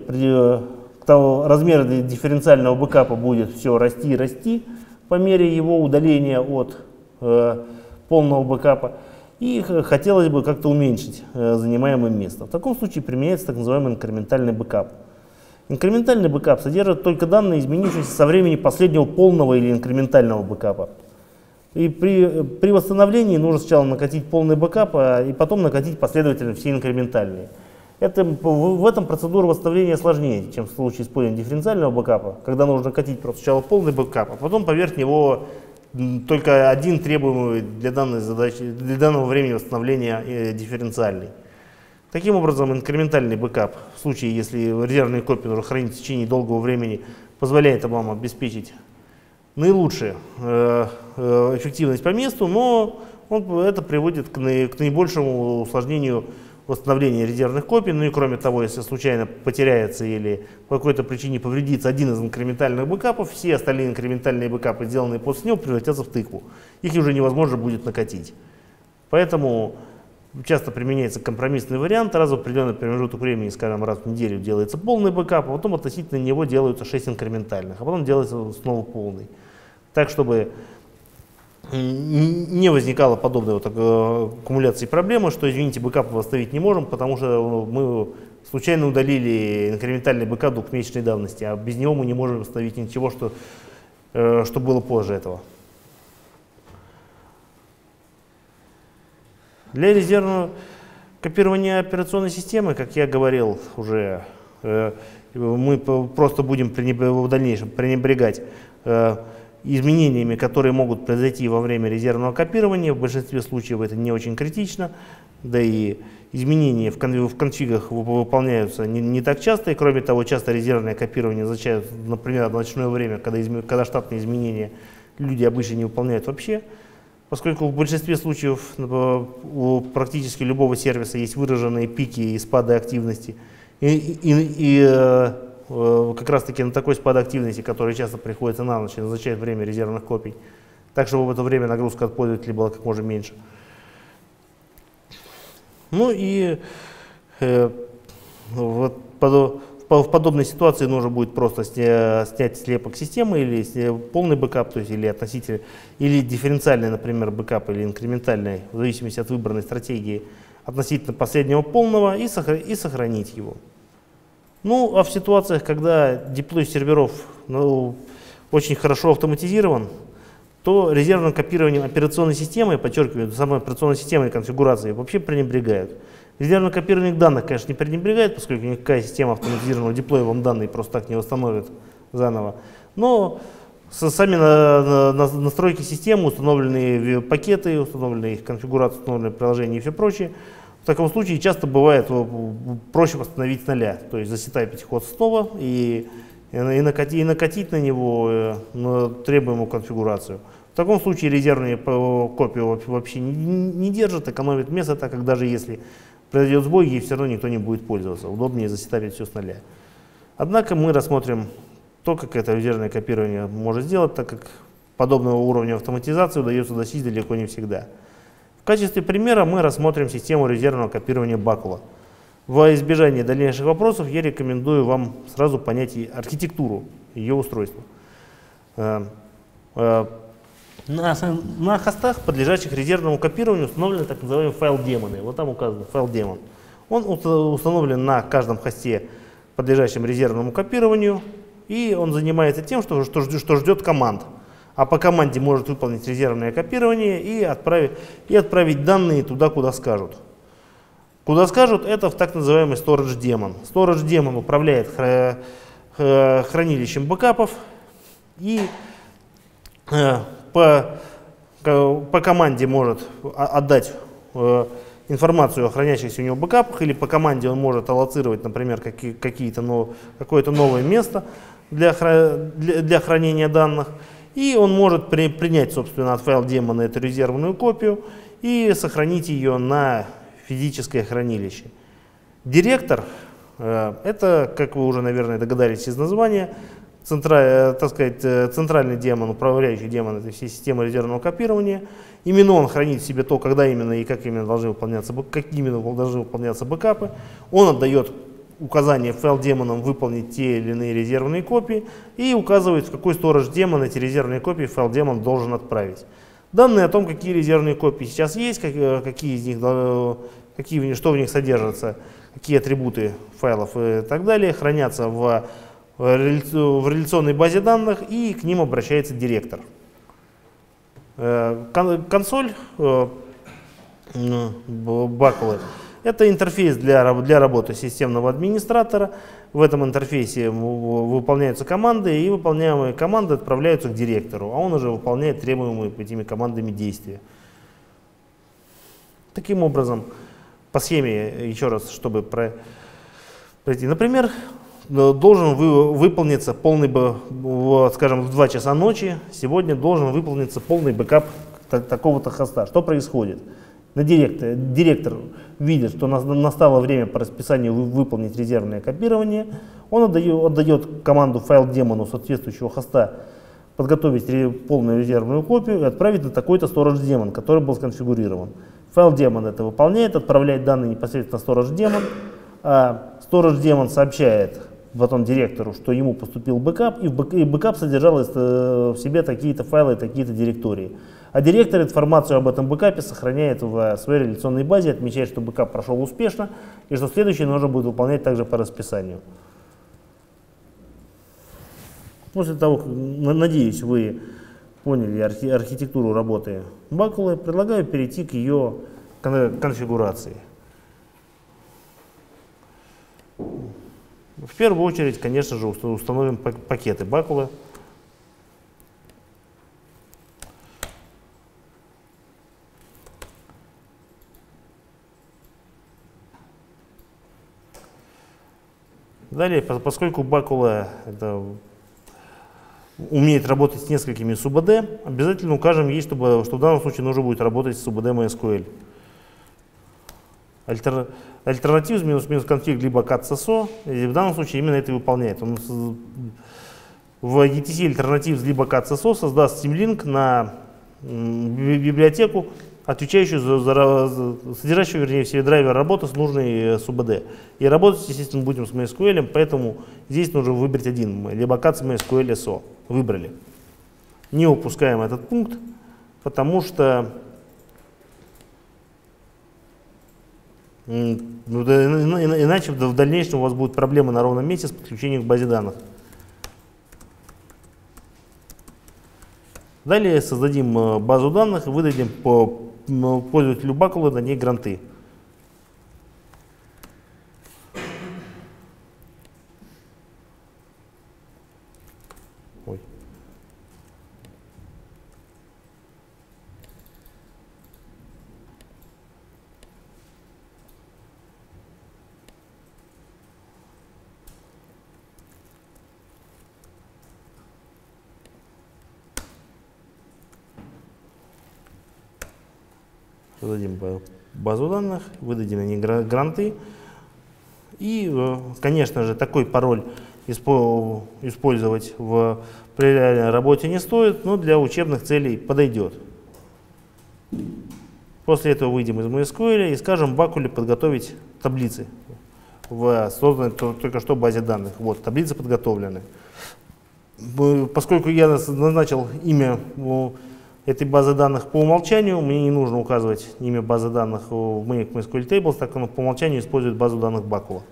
размер дифференциального бэкапа будет все расти и расти по мере его удаления от э, полного бэкапа. И хотелось бы как-то уменьшить э, занимаемое место. В таком случае применяется так называемый инкрементальный бэкап. Инкрементальный бэкап содержит только данные, изменившиеся со времени последнего полного или инкрементального бэкапа. И при, при восстановлении нужно сначала накатить полный бэкап, а, и потом накатить последовательно все инкрементальные. Это, в, в этом процедура восстановления сложнее, чем в случае использования дифференциального бэкапа, когда нужно накатить просто сначала полный бэкап, а потом поверх него только один требуемый для данной задачи, для данного времени восстановления э, дифференциальный. Таким образом, инкрементальный бэкап, в случае, если резервные копии нужно хранить в течение долгого времени, позволяет вам обеспечить наилучшую э, э, эффективность по месту, но он, это приводит к, наи, к наибольшему усложнению восстановления резервных копий. Ну и кроме того, если случайно потеряется или по какой-то причине повредится один из инкрементальных бэкапов, все остальные инкрементальные бэкапы, сделанные после него, превратятся в тыкву. Их уже невозможно будет накатить. Поэтому часто применяется компромиссный вариант. Раз в определенный промежуток времени, скажем, раз в неделю делается полный бэкап, а потом относительно него делаются шесть инкрементальных, а потом делается снова полный. Так, чтобы не возникало подобной вот аккумуляции проблемы, что, извините, бэкап восстановить не можем, потому что мы случайно удалили инкрементальный бэкап двухмесячной давности, а без него мы не можем восстановить ничего, что, что было позже этого. Для резервного копирования операционной системы, как я говорил уже, мы просто будем в дальнейшем пренебрегать изменениями, которые могут произойти во время резервного копирования. В большинстве случаев это не очень критично, да и изменения в, кон в конфигах выполняются не, не так часто, и кроме того, часто резервное копирование означает, например, в ночное время, когда, изм когда штатные изменения люди обычно не выполняют вообще, поскольку в большинстве случаев у практически любого сервиса есть выраженные пики и спады активности, и, и, и как раз таки на такой спад активности, который часто приходится на ночь, назначает время резервных копий, так, чтобы в это время нагрузка от пользователей была как можно меньше. Ну и э, вот под, в подобной ситуации нужно будет просто сня, снять слепок системы или сня, полный бэкап, то есть или относительно, или дифференциальный, например, бэкап, или инкрементальный, в зависимости от выбранной стратегии, относительно последнего полного, и, сохра и сохранить его. Ну, а в ситуациях, когда деплой серверов ну, очень хорошо автоматизирован, то резервным копированием операционной системы, подчеркиваю, самой операционной системой конфигурации вообще пренебрегают. Резервное копирование данных, конечно, не пренебрегает, поскольку никакая система автоматизированного деплоя вам данные просто так не восстановит заново. Но сами на, на, настройки системы, установленные пакеты, установленные их конфигурации, установленные приложения и все прочее, в таком случае часто бывает проще восстановить с нуля, то есть засетапить ход снова и, и, накатить, и накатить на него на требуемую конфигурацию. В таком случае резервные копии вообще не, не держат, экономят место, так как даже если произойдет сбой, ей все равно никто не будет пользоваться. Удобнее засетапить все с нуля. Однако мы рассмотрим то, как это резервное копирование может сделать, так как подобного уровня автоматизации удается достичь далеко не всегда. В качестве примера мы рассмотрим систему резервного копирования Buckle. Во избежание дальнейших вопросов я рекомендую вам сразу понять и архитектуру ее устройства. На, на хостах, подлежащих резервному копированию, установлены так называемые файл-демоны. Вот там указан файл-демон. Он установлен на каждом хосте, подлежащем резервному копированию, и он занимается тем, что, что, что ждет команд. А по команде может выполнить резервное копирование и отправить, и отправить данные туда, куда скажут. Куда скажут, это в так называемый storage daemon. Storage daemon управляет хранилищем бэкапов и по, по команде может отдать информацию о хранящихся у него бэкапах, или по команде он может аллоцировать, например, какие, какие-то нов, какое-то новое место для, для, для хранения данных. И он может при, принять, собственно, от файл-демона эту резервную копию и сохранить ее на физическое хранилище. Директор э, — это, как вы уже, наверное, догадались из названия, центра, так сказать, центральный демон, управляющий демон этой всей системы резервного копирования. Именно он хранит в себе то, когда именно и как именно должны выполняться, как именно должны выполняться бэкапы. Он отдает указание файл-демонам выполнить те или иные резервные копии и указывает, в какой storage демон эти резервные копии файл-демон должен отправить. Данные о том, какие резервные копии сейчас есть, как, какие из них, какие, что в них содержатся, какие атрибуты файлов и так далее, хранятся в, в реляционной базе данных, и к ним обращается директор. Консоль Buckle — это интерфейс для, для работы системного администратора. В этом интерфейсе выполняются команды, и выполняемые команды отправляются к директору, а он уже выполняет требуемые этими командами действия. Таким образом, по схеме, еще раз, чтобы пройти, например, должен вы, выполниться полный, скажем, в два часа ночи, сегодня должен выполниться полный бэкап такого-то хоста. Что происходит? на директор, директор видит, что настало время по расписанию выполнить резервное копирование, он отдает, отдает команду файл-демону соответствующего хоста подготовить полную резервную копию и отправить на такой-то storage демон, который был сконфигурирован. Файл-демон это выполняет, отправляет данные непосредственно в storage демон, а storage демон сообщает потом директору, что ему поступил бэкап, и, бэк, и бэкап содержал в себе такие-то файлы, такие-то директории. А директор информацию об этом бэкапе сохраняет в своей реляционной базе, отмечает, что бэкап прошел успешно, и что следующий нужно будет выполнять также по расписанию. После того, надеюсь, вы поняли архи архитектуру работы Бакулы, предлагаю перейти к ее конфигурации. В первую очередь, конечно же, установим пакеты Бакулы. Далее, поскольку Бакула это умеет работать с несколькими субд, обязательно укажем ей, чтобы, что в данном случае нужно будет работать с субд MySQL. Альтер, альтернатив минус-минус конфиг либо cat.cso, и в данном случае именно это и выполняет. Он в и ти си альтернатив либо cat.cso создаст Symlink на библиотеку, отвечающую за, за, за содержащую, вернее, в себе драйвер работы с нужной субд. И работать, естественно, будем с MySQL, поэтому здесь нужно выбрать один, либо cat MySQL эс о. Выбрали. Не упускаем этот пункт, потому что иначе в дальнейшем у вас будут проблемы на ровном месте с подключением к базе данных. Далее создадим базу данных и выдадим по пользователю Бакулы на ней гранты. Ой. Создадим базу данных, выдадим на ней гранты. И, конечно же, такой пароль использовать в при реальной работе не стоит, но для учебных целей подойдет. После этого выйдем из MySQL и скажем Бакуле подготовить таблицы в созданной только что базе данных. Вот, таблицы подготовлены. Поскольку я назначил имя этой базы данных по умолчанию, мне не нужно указывать имя базы данных в MySQL Tables, так как он по умолчанию использует базу данных Бакула.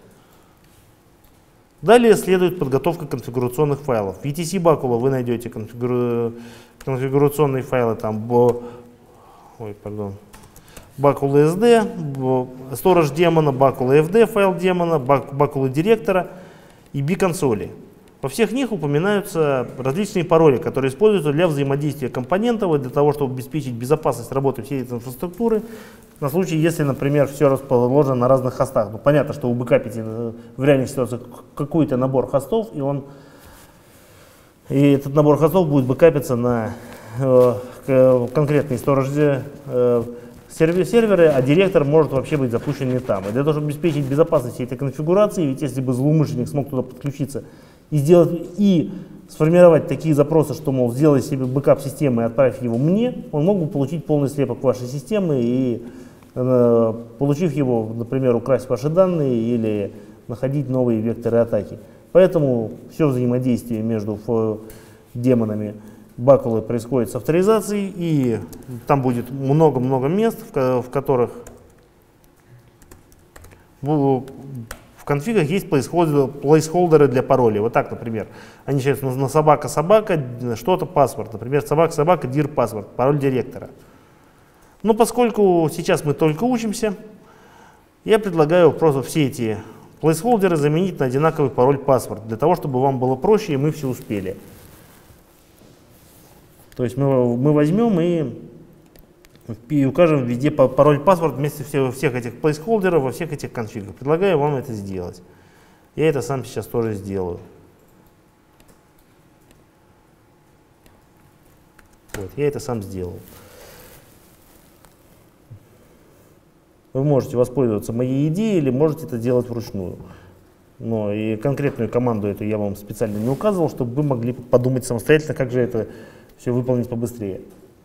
Далее следует подготовка конфигурационных файлов. В и ти си Бакула вы найдете конфигуру... конфигурационные файлы, там, бо... Ой, пардон. Бакула эс ди, storage демона, Бакула эф ди файл демона, Бакула директора и би-консоли. Во всех них упоминаются различные пароли, которые используются для взаимодействия компонентов и для того, чтобы обеспечить безопасность работы всей этой инфраструктуры, на случай, если, например, все расположено на разных хостах. Ну, понятно, что вы бэкапите в реальных ситуациях какой-то набор хостов, и, он, и этот набор хостов будет бэкапиться на э, конкретные storage э, серверы, а директор может вообще быть запущен не там. И для того, чтобы обеспечить безопасность всей этой конфигурации, ведь если бы злоумышленник смог туда подключиться и сделать и сформировать такие запросы, что, мол, сделай себе бэкап системы и отправь его мне, он мог бы получить полный слепок вашей системы и, э, получив его, например, украсть ваши данные или находить новые векторы атаки. Поэтому все взаимодействие между демонами Бакулы происходит с авторизацией, и там будет много-много мест, в, в которых в, в конфигах есть плейсхолдеры для паролей. Вот так, например, они начинаются на собака-собака, что-то паспорт. Например, собака-собака, dir паспорт, пароль директора. Но поскольку сейчас мы только учимся, я предлагаю просто все эти плейсхолдеры заменить на одинаковый пароль паспорт, для того, чтобы вам было проще и мы все успели. То есть мы, мы возьмем и, и укажем везде пароль паспорт вместе всех, всех этих плейсхолдеров во всех этих конфигах. Предлагаю вам это сделать. Я это сам сейчас тоже сделаю. Вот, я это сам сделал. Вы можете воспользоваться моей идеей или можете это делать вручную. Но и конкретную команду эту я вам специально не указывал, чтобы вы могли подумать самостоятельно, как же это все выполнить побыстрее.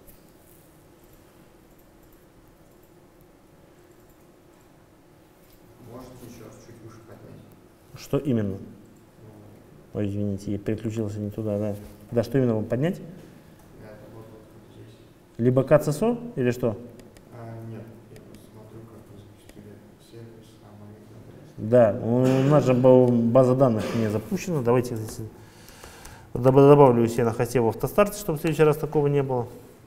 Можете еще раз чуть выше поднять? Что именно? Ой, извините, я переключился не туда, да. Да, что именно вам поднять? Да, это вот, вот, вот здесь. Либо КЦСО или что? А, нет, я просто смотрю, как вы запустили сервис, а мы... Да, у нас же база данных не запущена. Давайте добавлю себе на хосте в автостарте, чтобы в следующий раз такого не было.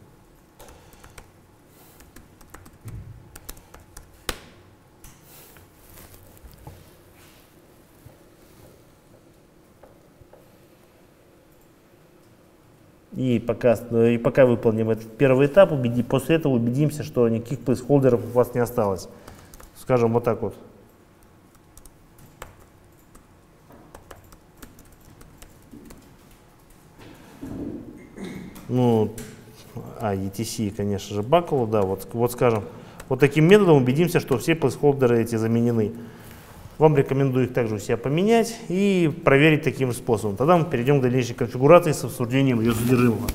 И пока, и пока выполним этот первый этап, убеди, после этого убедимся, что никаких плейсхолдеров у вас не осталось. Скажем вот так вот. Ну, а, и ти си, конечно же, Buckle, да, вот, вот скажем, вот таким методом убедимся, что все плейсхолдеры эти заменены. Вам рекомендую их также у себя поменять и проверить таким же способом. Тогда мы перейдем к дальнейшей конфигурации с обсуждением ее содержимого.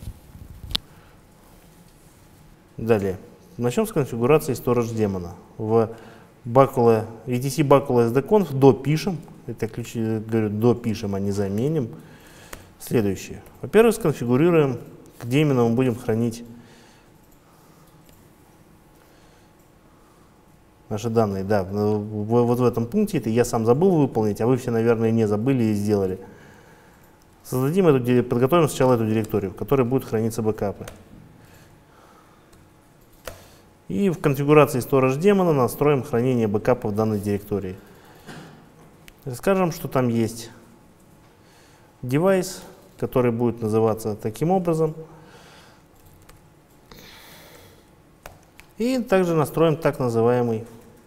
Далее. Начнем с конфигурации storage демона. В Buckle, и ти си Buckle эс ди конф допишем, это ключ, говорю, допишем, а не заменим. Следующее. Во-первых, сконфигурируем, где именно мы будем хранить наши данные. Да, вот в этом пункте это я сам забыл выполнить, а вы все, наверное, не забыли и сделали. Создадим эту, подготовим сначала эту директорию, в которой будут храниться бэкапы. И в конфигурации storage демона настроим хранение бэкапов в данной директории. Скажем, что там есть девайс, который будет называться таким образом. И также настроим так называемый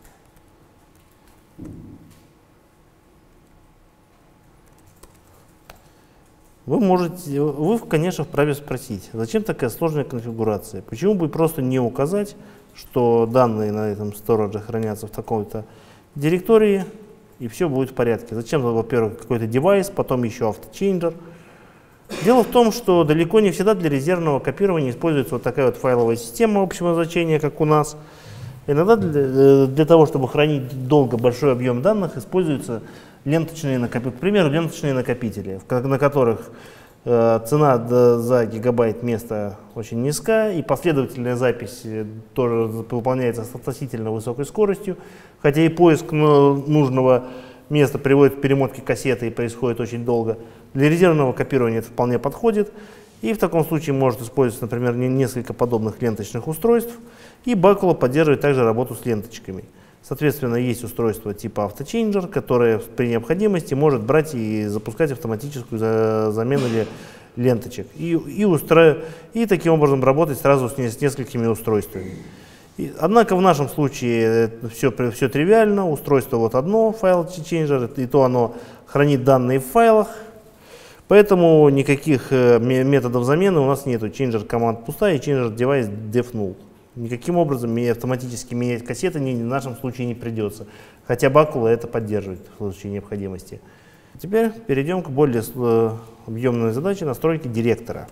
Вы можете, вы, конечно, вправе спросить, зачем такая сложная конфигурация? Почему бы просто не указать, что данные на этом стороже хранятся в такой-то директории, и все будет в порядке? Зачем, во-первых, какой-то девайс, потом еще авточейнджер? Дело в том, что далеко не всегда для резервного копирования используется вот такая вот файловая система общего значения, как у нас. Иногда для, для того, чтобы хранить долго большой объем данных, используются ленточные накопители, к примеру, ленточные накопители, на которых э, цена за гигабайт места очень низка, и последовательная запись тоже выполняется с относительно высокой скоростью, хотя и поиск нужного места приводит к перемотке кассеты и происходит очень долго. Для резервного копирования это вполне подходит, и в таком случае может использоваться, например, несколько подобных ленточных устройств, и Buckle поддерживает также работу с ленточками. Соответственно, есть устройство типа авточейнджер, которое при необходимости может брать и запускать автоматическую за замену ленточек. И, и, устро... и таким образом работать сразу с, не, с несколькими устройствами. И, однако в нашем случае все, все тривиально. Устройство вот одно, файл чейнджер, и то оно хранит данные в файлах. Поэтому никаких методов замены у нас нету. Чейнджер команд пустая и чейнджер девайс def null. Никаким образом автоматически менять кассеты ни, в нашем случае не придется. Хотя Buckle это поддерживает в случае необходимости. Теперь перейдем к более объемной задаче настройки директора.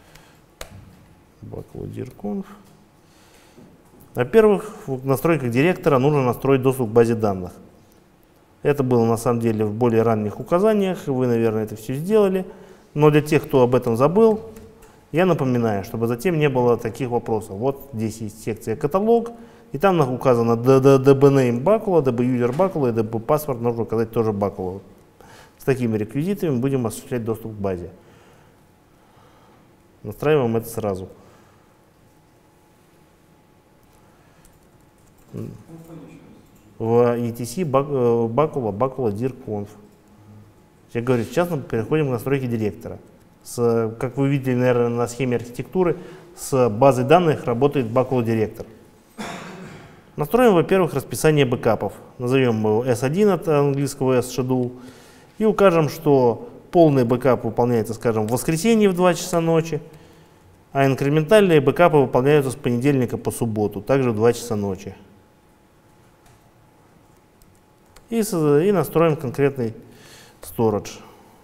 Buckle dirconf. Во-первых, в настройках директора нужно настроить доступ к базе данных. Это было на самом деле в более ранних указаниях, вы, наверное, это все сделали. Но для тех, кто об этом забыл, я напоминаю, чтобы затем не было таких вопросов. Вот здесь есть секция каталог, и там указано db-name Buckle, db-user Buckle и db-password нужно указать тоже Buckle. С такими реквизитами будем осуществлять доступ к базе. Настраиваем это сразу. В и ти си Buckle, Buckle dirconf. Я говорю, сейчас мы переходим к настройке директора. С, как вы видели, наверное, на схеме архитектуры, с базой данных работает Buckle директор. Настроим, во-первых, расписание бэкапов. Назовем его эс один от английского S-schedule и укажем, что полный бэкап выполняется, скажем, в воскресенье в два часа ночи, а инкрементальные бэкапы выполняются с понедельника по субботу, также в два часа ночи. и, и настроим конкретный storage.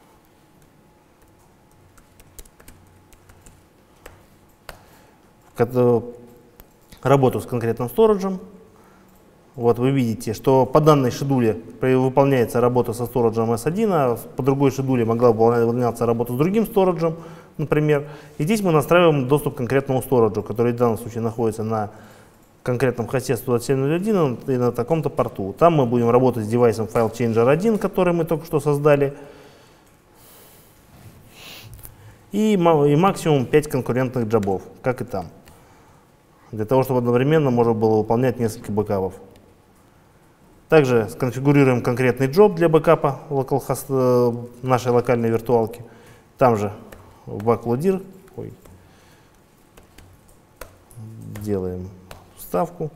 Работу с конкретным сториджем. Вот вы видите, что по данной шедуле выполняется работа со сториджем эс один, а по другой шедуле могла выполняться работа с другим сториджем, например. И здесь мы настраиваем доступ к конкретному сториджу, который в данном случае находится на конкретном хосте сто двадцать семь ноль один и на таком-то порту. Там мы будем работать с девайсом FileChanger один, который мы только что создали. И, и максимум пять конкурентных джобов, как и там. Для того, чтобы одновременно можно было выполнять несколько бэкапов. Также сконфигурируем конкретный джоб для бэкапа localhost, нашей локальной виртуалки. Там же в backlog.dir ой, делаем вставку.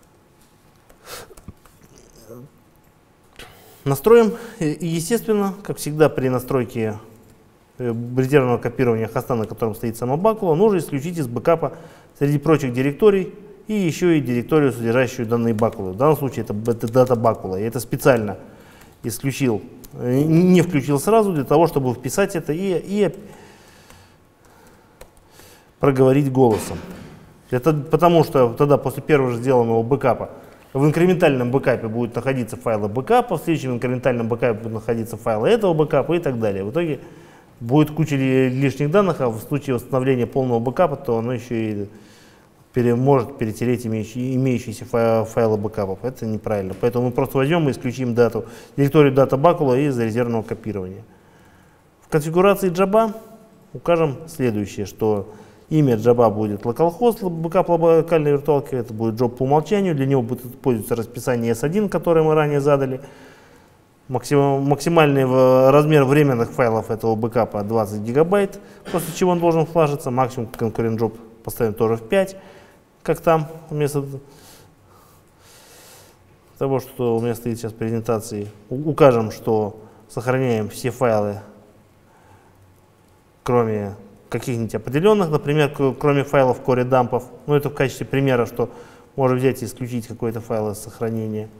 Настроим. И, естественно, как всегда при настройке резервного копирования хоста, на котором стоит сама бакула, нужно исключить из бэкапа среди прочих директорий и еще и директорию, содержащую данные бакулы. В данном случае это, это дата бакула. Я это специально исключил, не включил сразу, для того, чтобы вписать это и, и проговорить голосом. Это потому что тогда после первого же сделанного бэкапа в инкрементальном бэкапе будут находиться файлы бэкапа, в следующем инкрементальном бэкапе будут находиться файлы этого бэкапа и так далее. В итоге будет куча лишних данных, а в случае восстановления полного бэкапа, то оно еще и пере, может перетереть имеющие, имеющиеся файлы бэкапов. Это неправильно. Поэтому мы просто возьмем и исключим дату, директорию дата бакула из резервного копирования. В конфигурации джаба укажем следующее, что имя джаба будет localhost, бэкап локальной виртуалки, это будет джоб по умолчанию, для него будет использоваться расписание эс один, которое мы ранее задали. Максимальный размер временных файлов этого бэкапа двадцать гигабайт, после чего он должен флажиться. Максимум конкурент джоб поставим тоже в пять, как там, вместо того, что у меня стоит сейчас в презентации. Укажем, что сохраняем все файлы, кроме каких-нибудь определенных, например, кроме файлов core дампов. Ну, это в качестве примера, что можно взять и исключить какой-то файл из сохранения.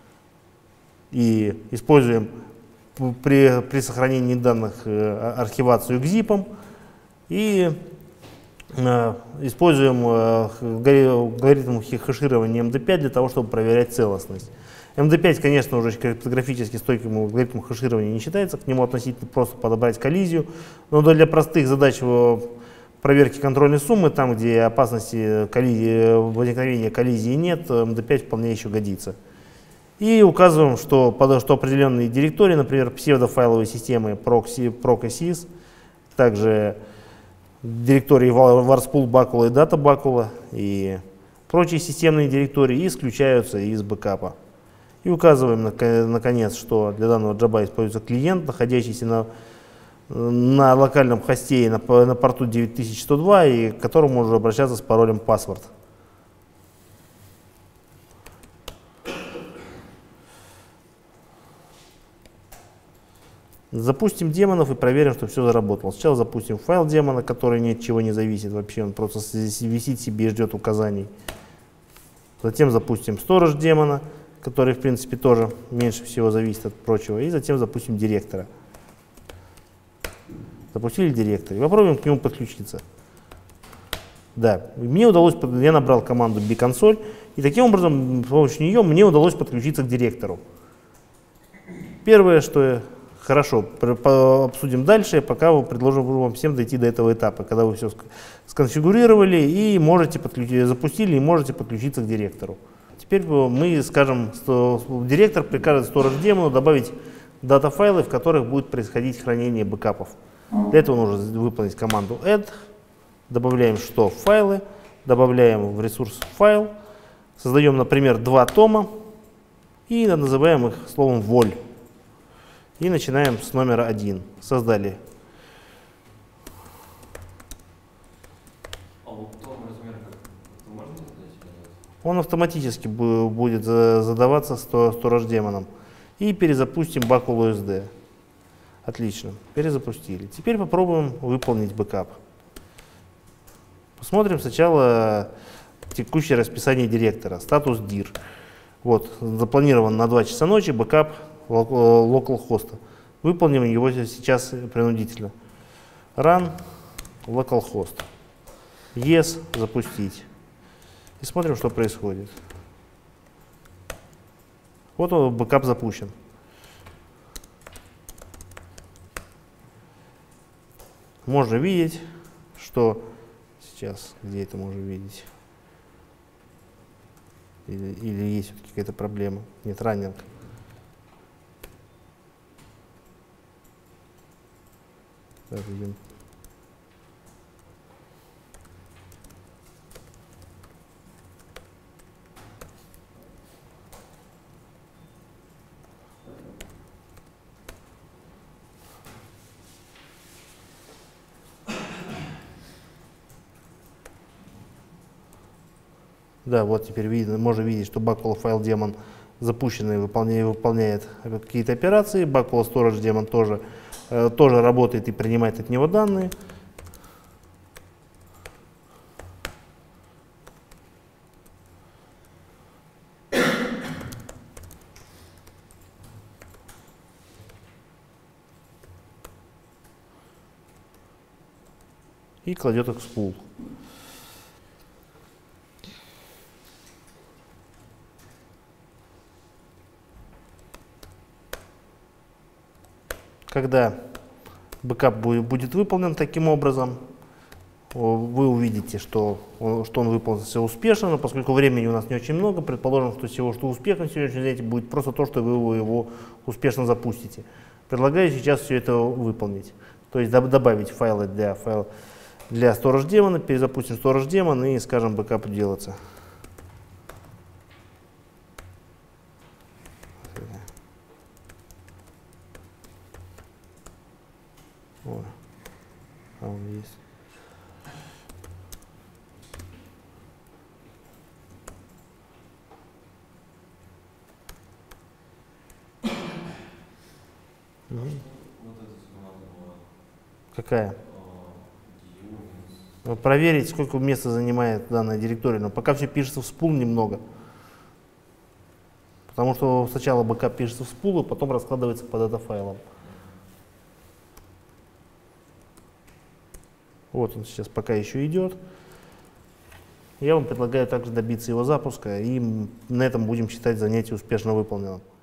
И используем при, при сохранении данных э, архивацию к зипам и э, используем э, алгоритм хэширования эм дэ пять для того, чтобы проверять целостность. эм дэ пять, конечно, уже криптографически стойким алгоритмом хэширования не считается, к нему относительно просто подобрать коллизию, но для простых задач проверки контрольной суммы, там, где опасности коллизии, возникновения коллизии нет, эм дэ пять вполне еще годится. И указываем, что, что определенные директории, например, псевдофайловые системы прокси, proc-sys, также директории warspool, bacula и data bacula и прочие системные директории исключаются из бэкапа. И указываем, наконец, что для данного джаба используется клиент, находящийся на, на локальном хосте на, на порту девять тысяч сто два, и к которому можно обращаться с паролем password. Запустим демонов и проверим, что все заработало. Сначала запустим файл демона, который ни от чего не зависит вообще, он просто висит себе и ждет указаний. Затем запустим storage демона, который в принципе тоже меньше всего зависит от прочего. И затем запустим директора. Запустили директор и попробуем к нему подключиться. Да, мне удалось, я набрал команду bconsole, и таким образом с помощью нее мне удалось подключиться к директору. Первое, что хорошо, обсудим дальше, пока вы предложим вам всем дойти до этого этапа, когда вы все сконфигурировали и можете подключить, запустили и можете подключиться к директору. Теперь мы скажем, что директор прикажет storage демону добавить дата-файлы, в которых будет происходить хранение бэкапов. Для этого нужно выполнить команду add, добавляем что файлы, добавляем в ресурс файл, создаем, например, два тома и называем их словом vol. И начинаем с номера один. Создали. А вот том размер как можно задать? Он автоматически будет задаваться storage демоном. И перезапустим bacula.usd. Отлично. Перезапустили. Теперь попробуем выполнить бэкап. Посмотрим сначала текущее расписание директора. Статус dir. Вот, запланирован на два часа ночи бэкап localhost. Выполним его сейчас принудительно. Run localhost. Yes, запустить. И смотрим, что происходит. Вот он, бэкап запущен. Можно видеть, что сейчас, где это можно видеть, или, или есть все-таки какая-то проблема, нет, раннинг. Так, идем. Да, вот теперь видно, можно видеть, что Backwell File Daemon запущенный выполняет, выполняет какие-то операции. Backwell Storage Daemon тоже, э, тоже работает и принимает от него данные. И кладет их в спул. Когда бэкап будет выполнен таким образом, вы увидите, что он, что он выполнился успешно, но поскольку времени у нас не очень много, предположим, что всего, что успехом сегодня знаете, будет просто то, что вы его успешно запустите. Предлагаю сейчас все это выполнить. То есть добавить файлы для, файл, для Storage Daemon, перезапустим Storage Daemon и скажем бэкапу делаться. О, а он есть. Вот эта команда была. Какая? Вот проверить, сколько места занимает данная директория. Но пока все пишется в спул немного. Потому что сначала бэкап пишется в спул, и потом раскладывается по дата-файлам. Вот он сейчас пока еще идет. Я вам предлагаю также добиться его запуска, и на этом будем считать занятие успешно выполненным.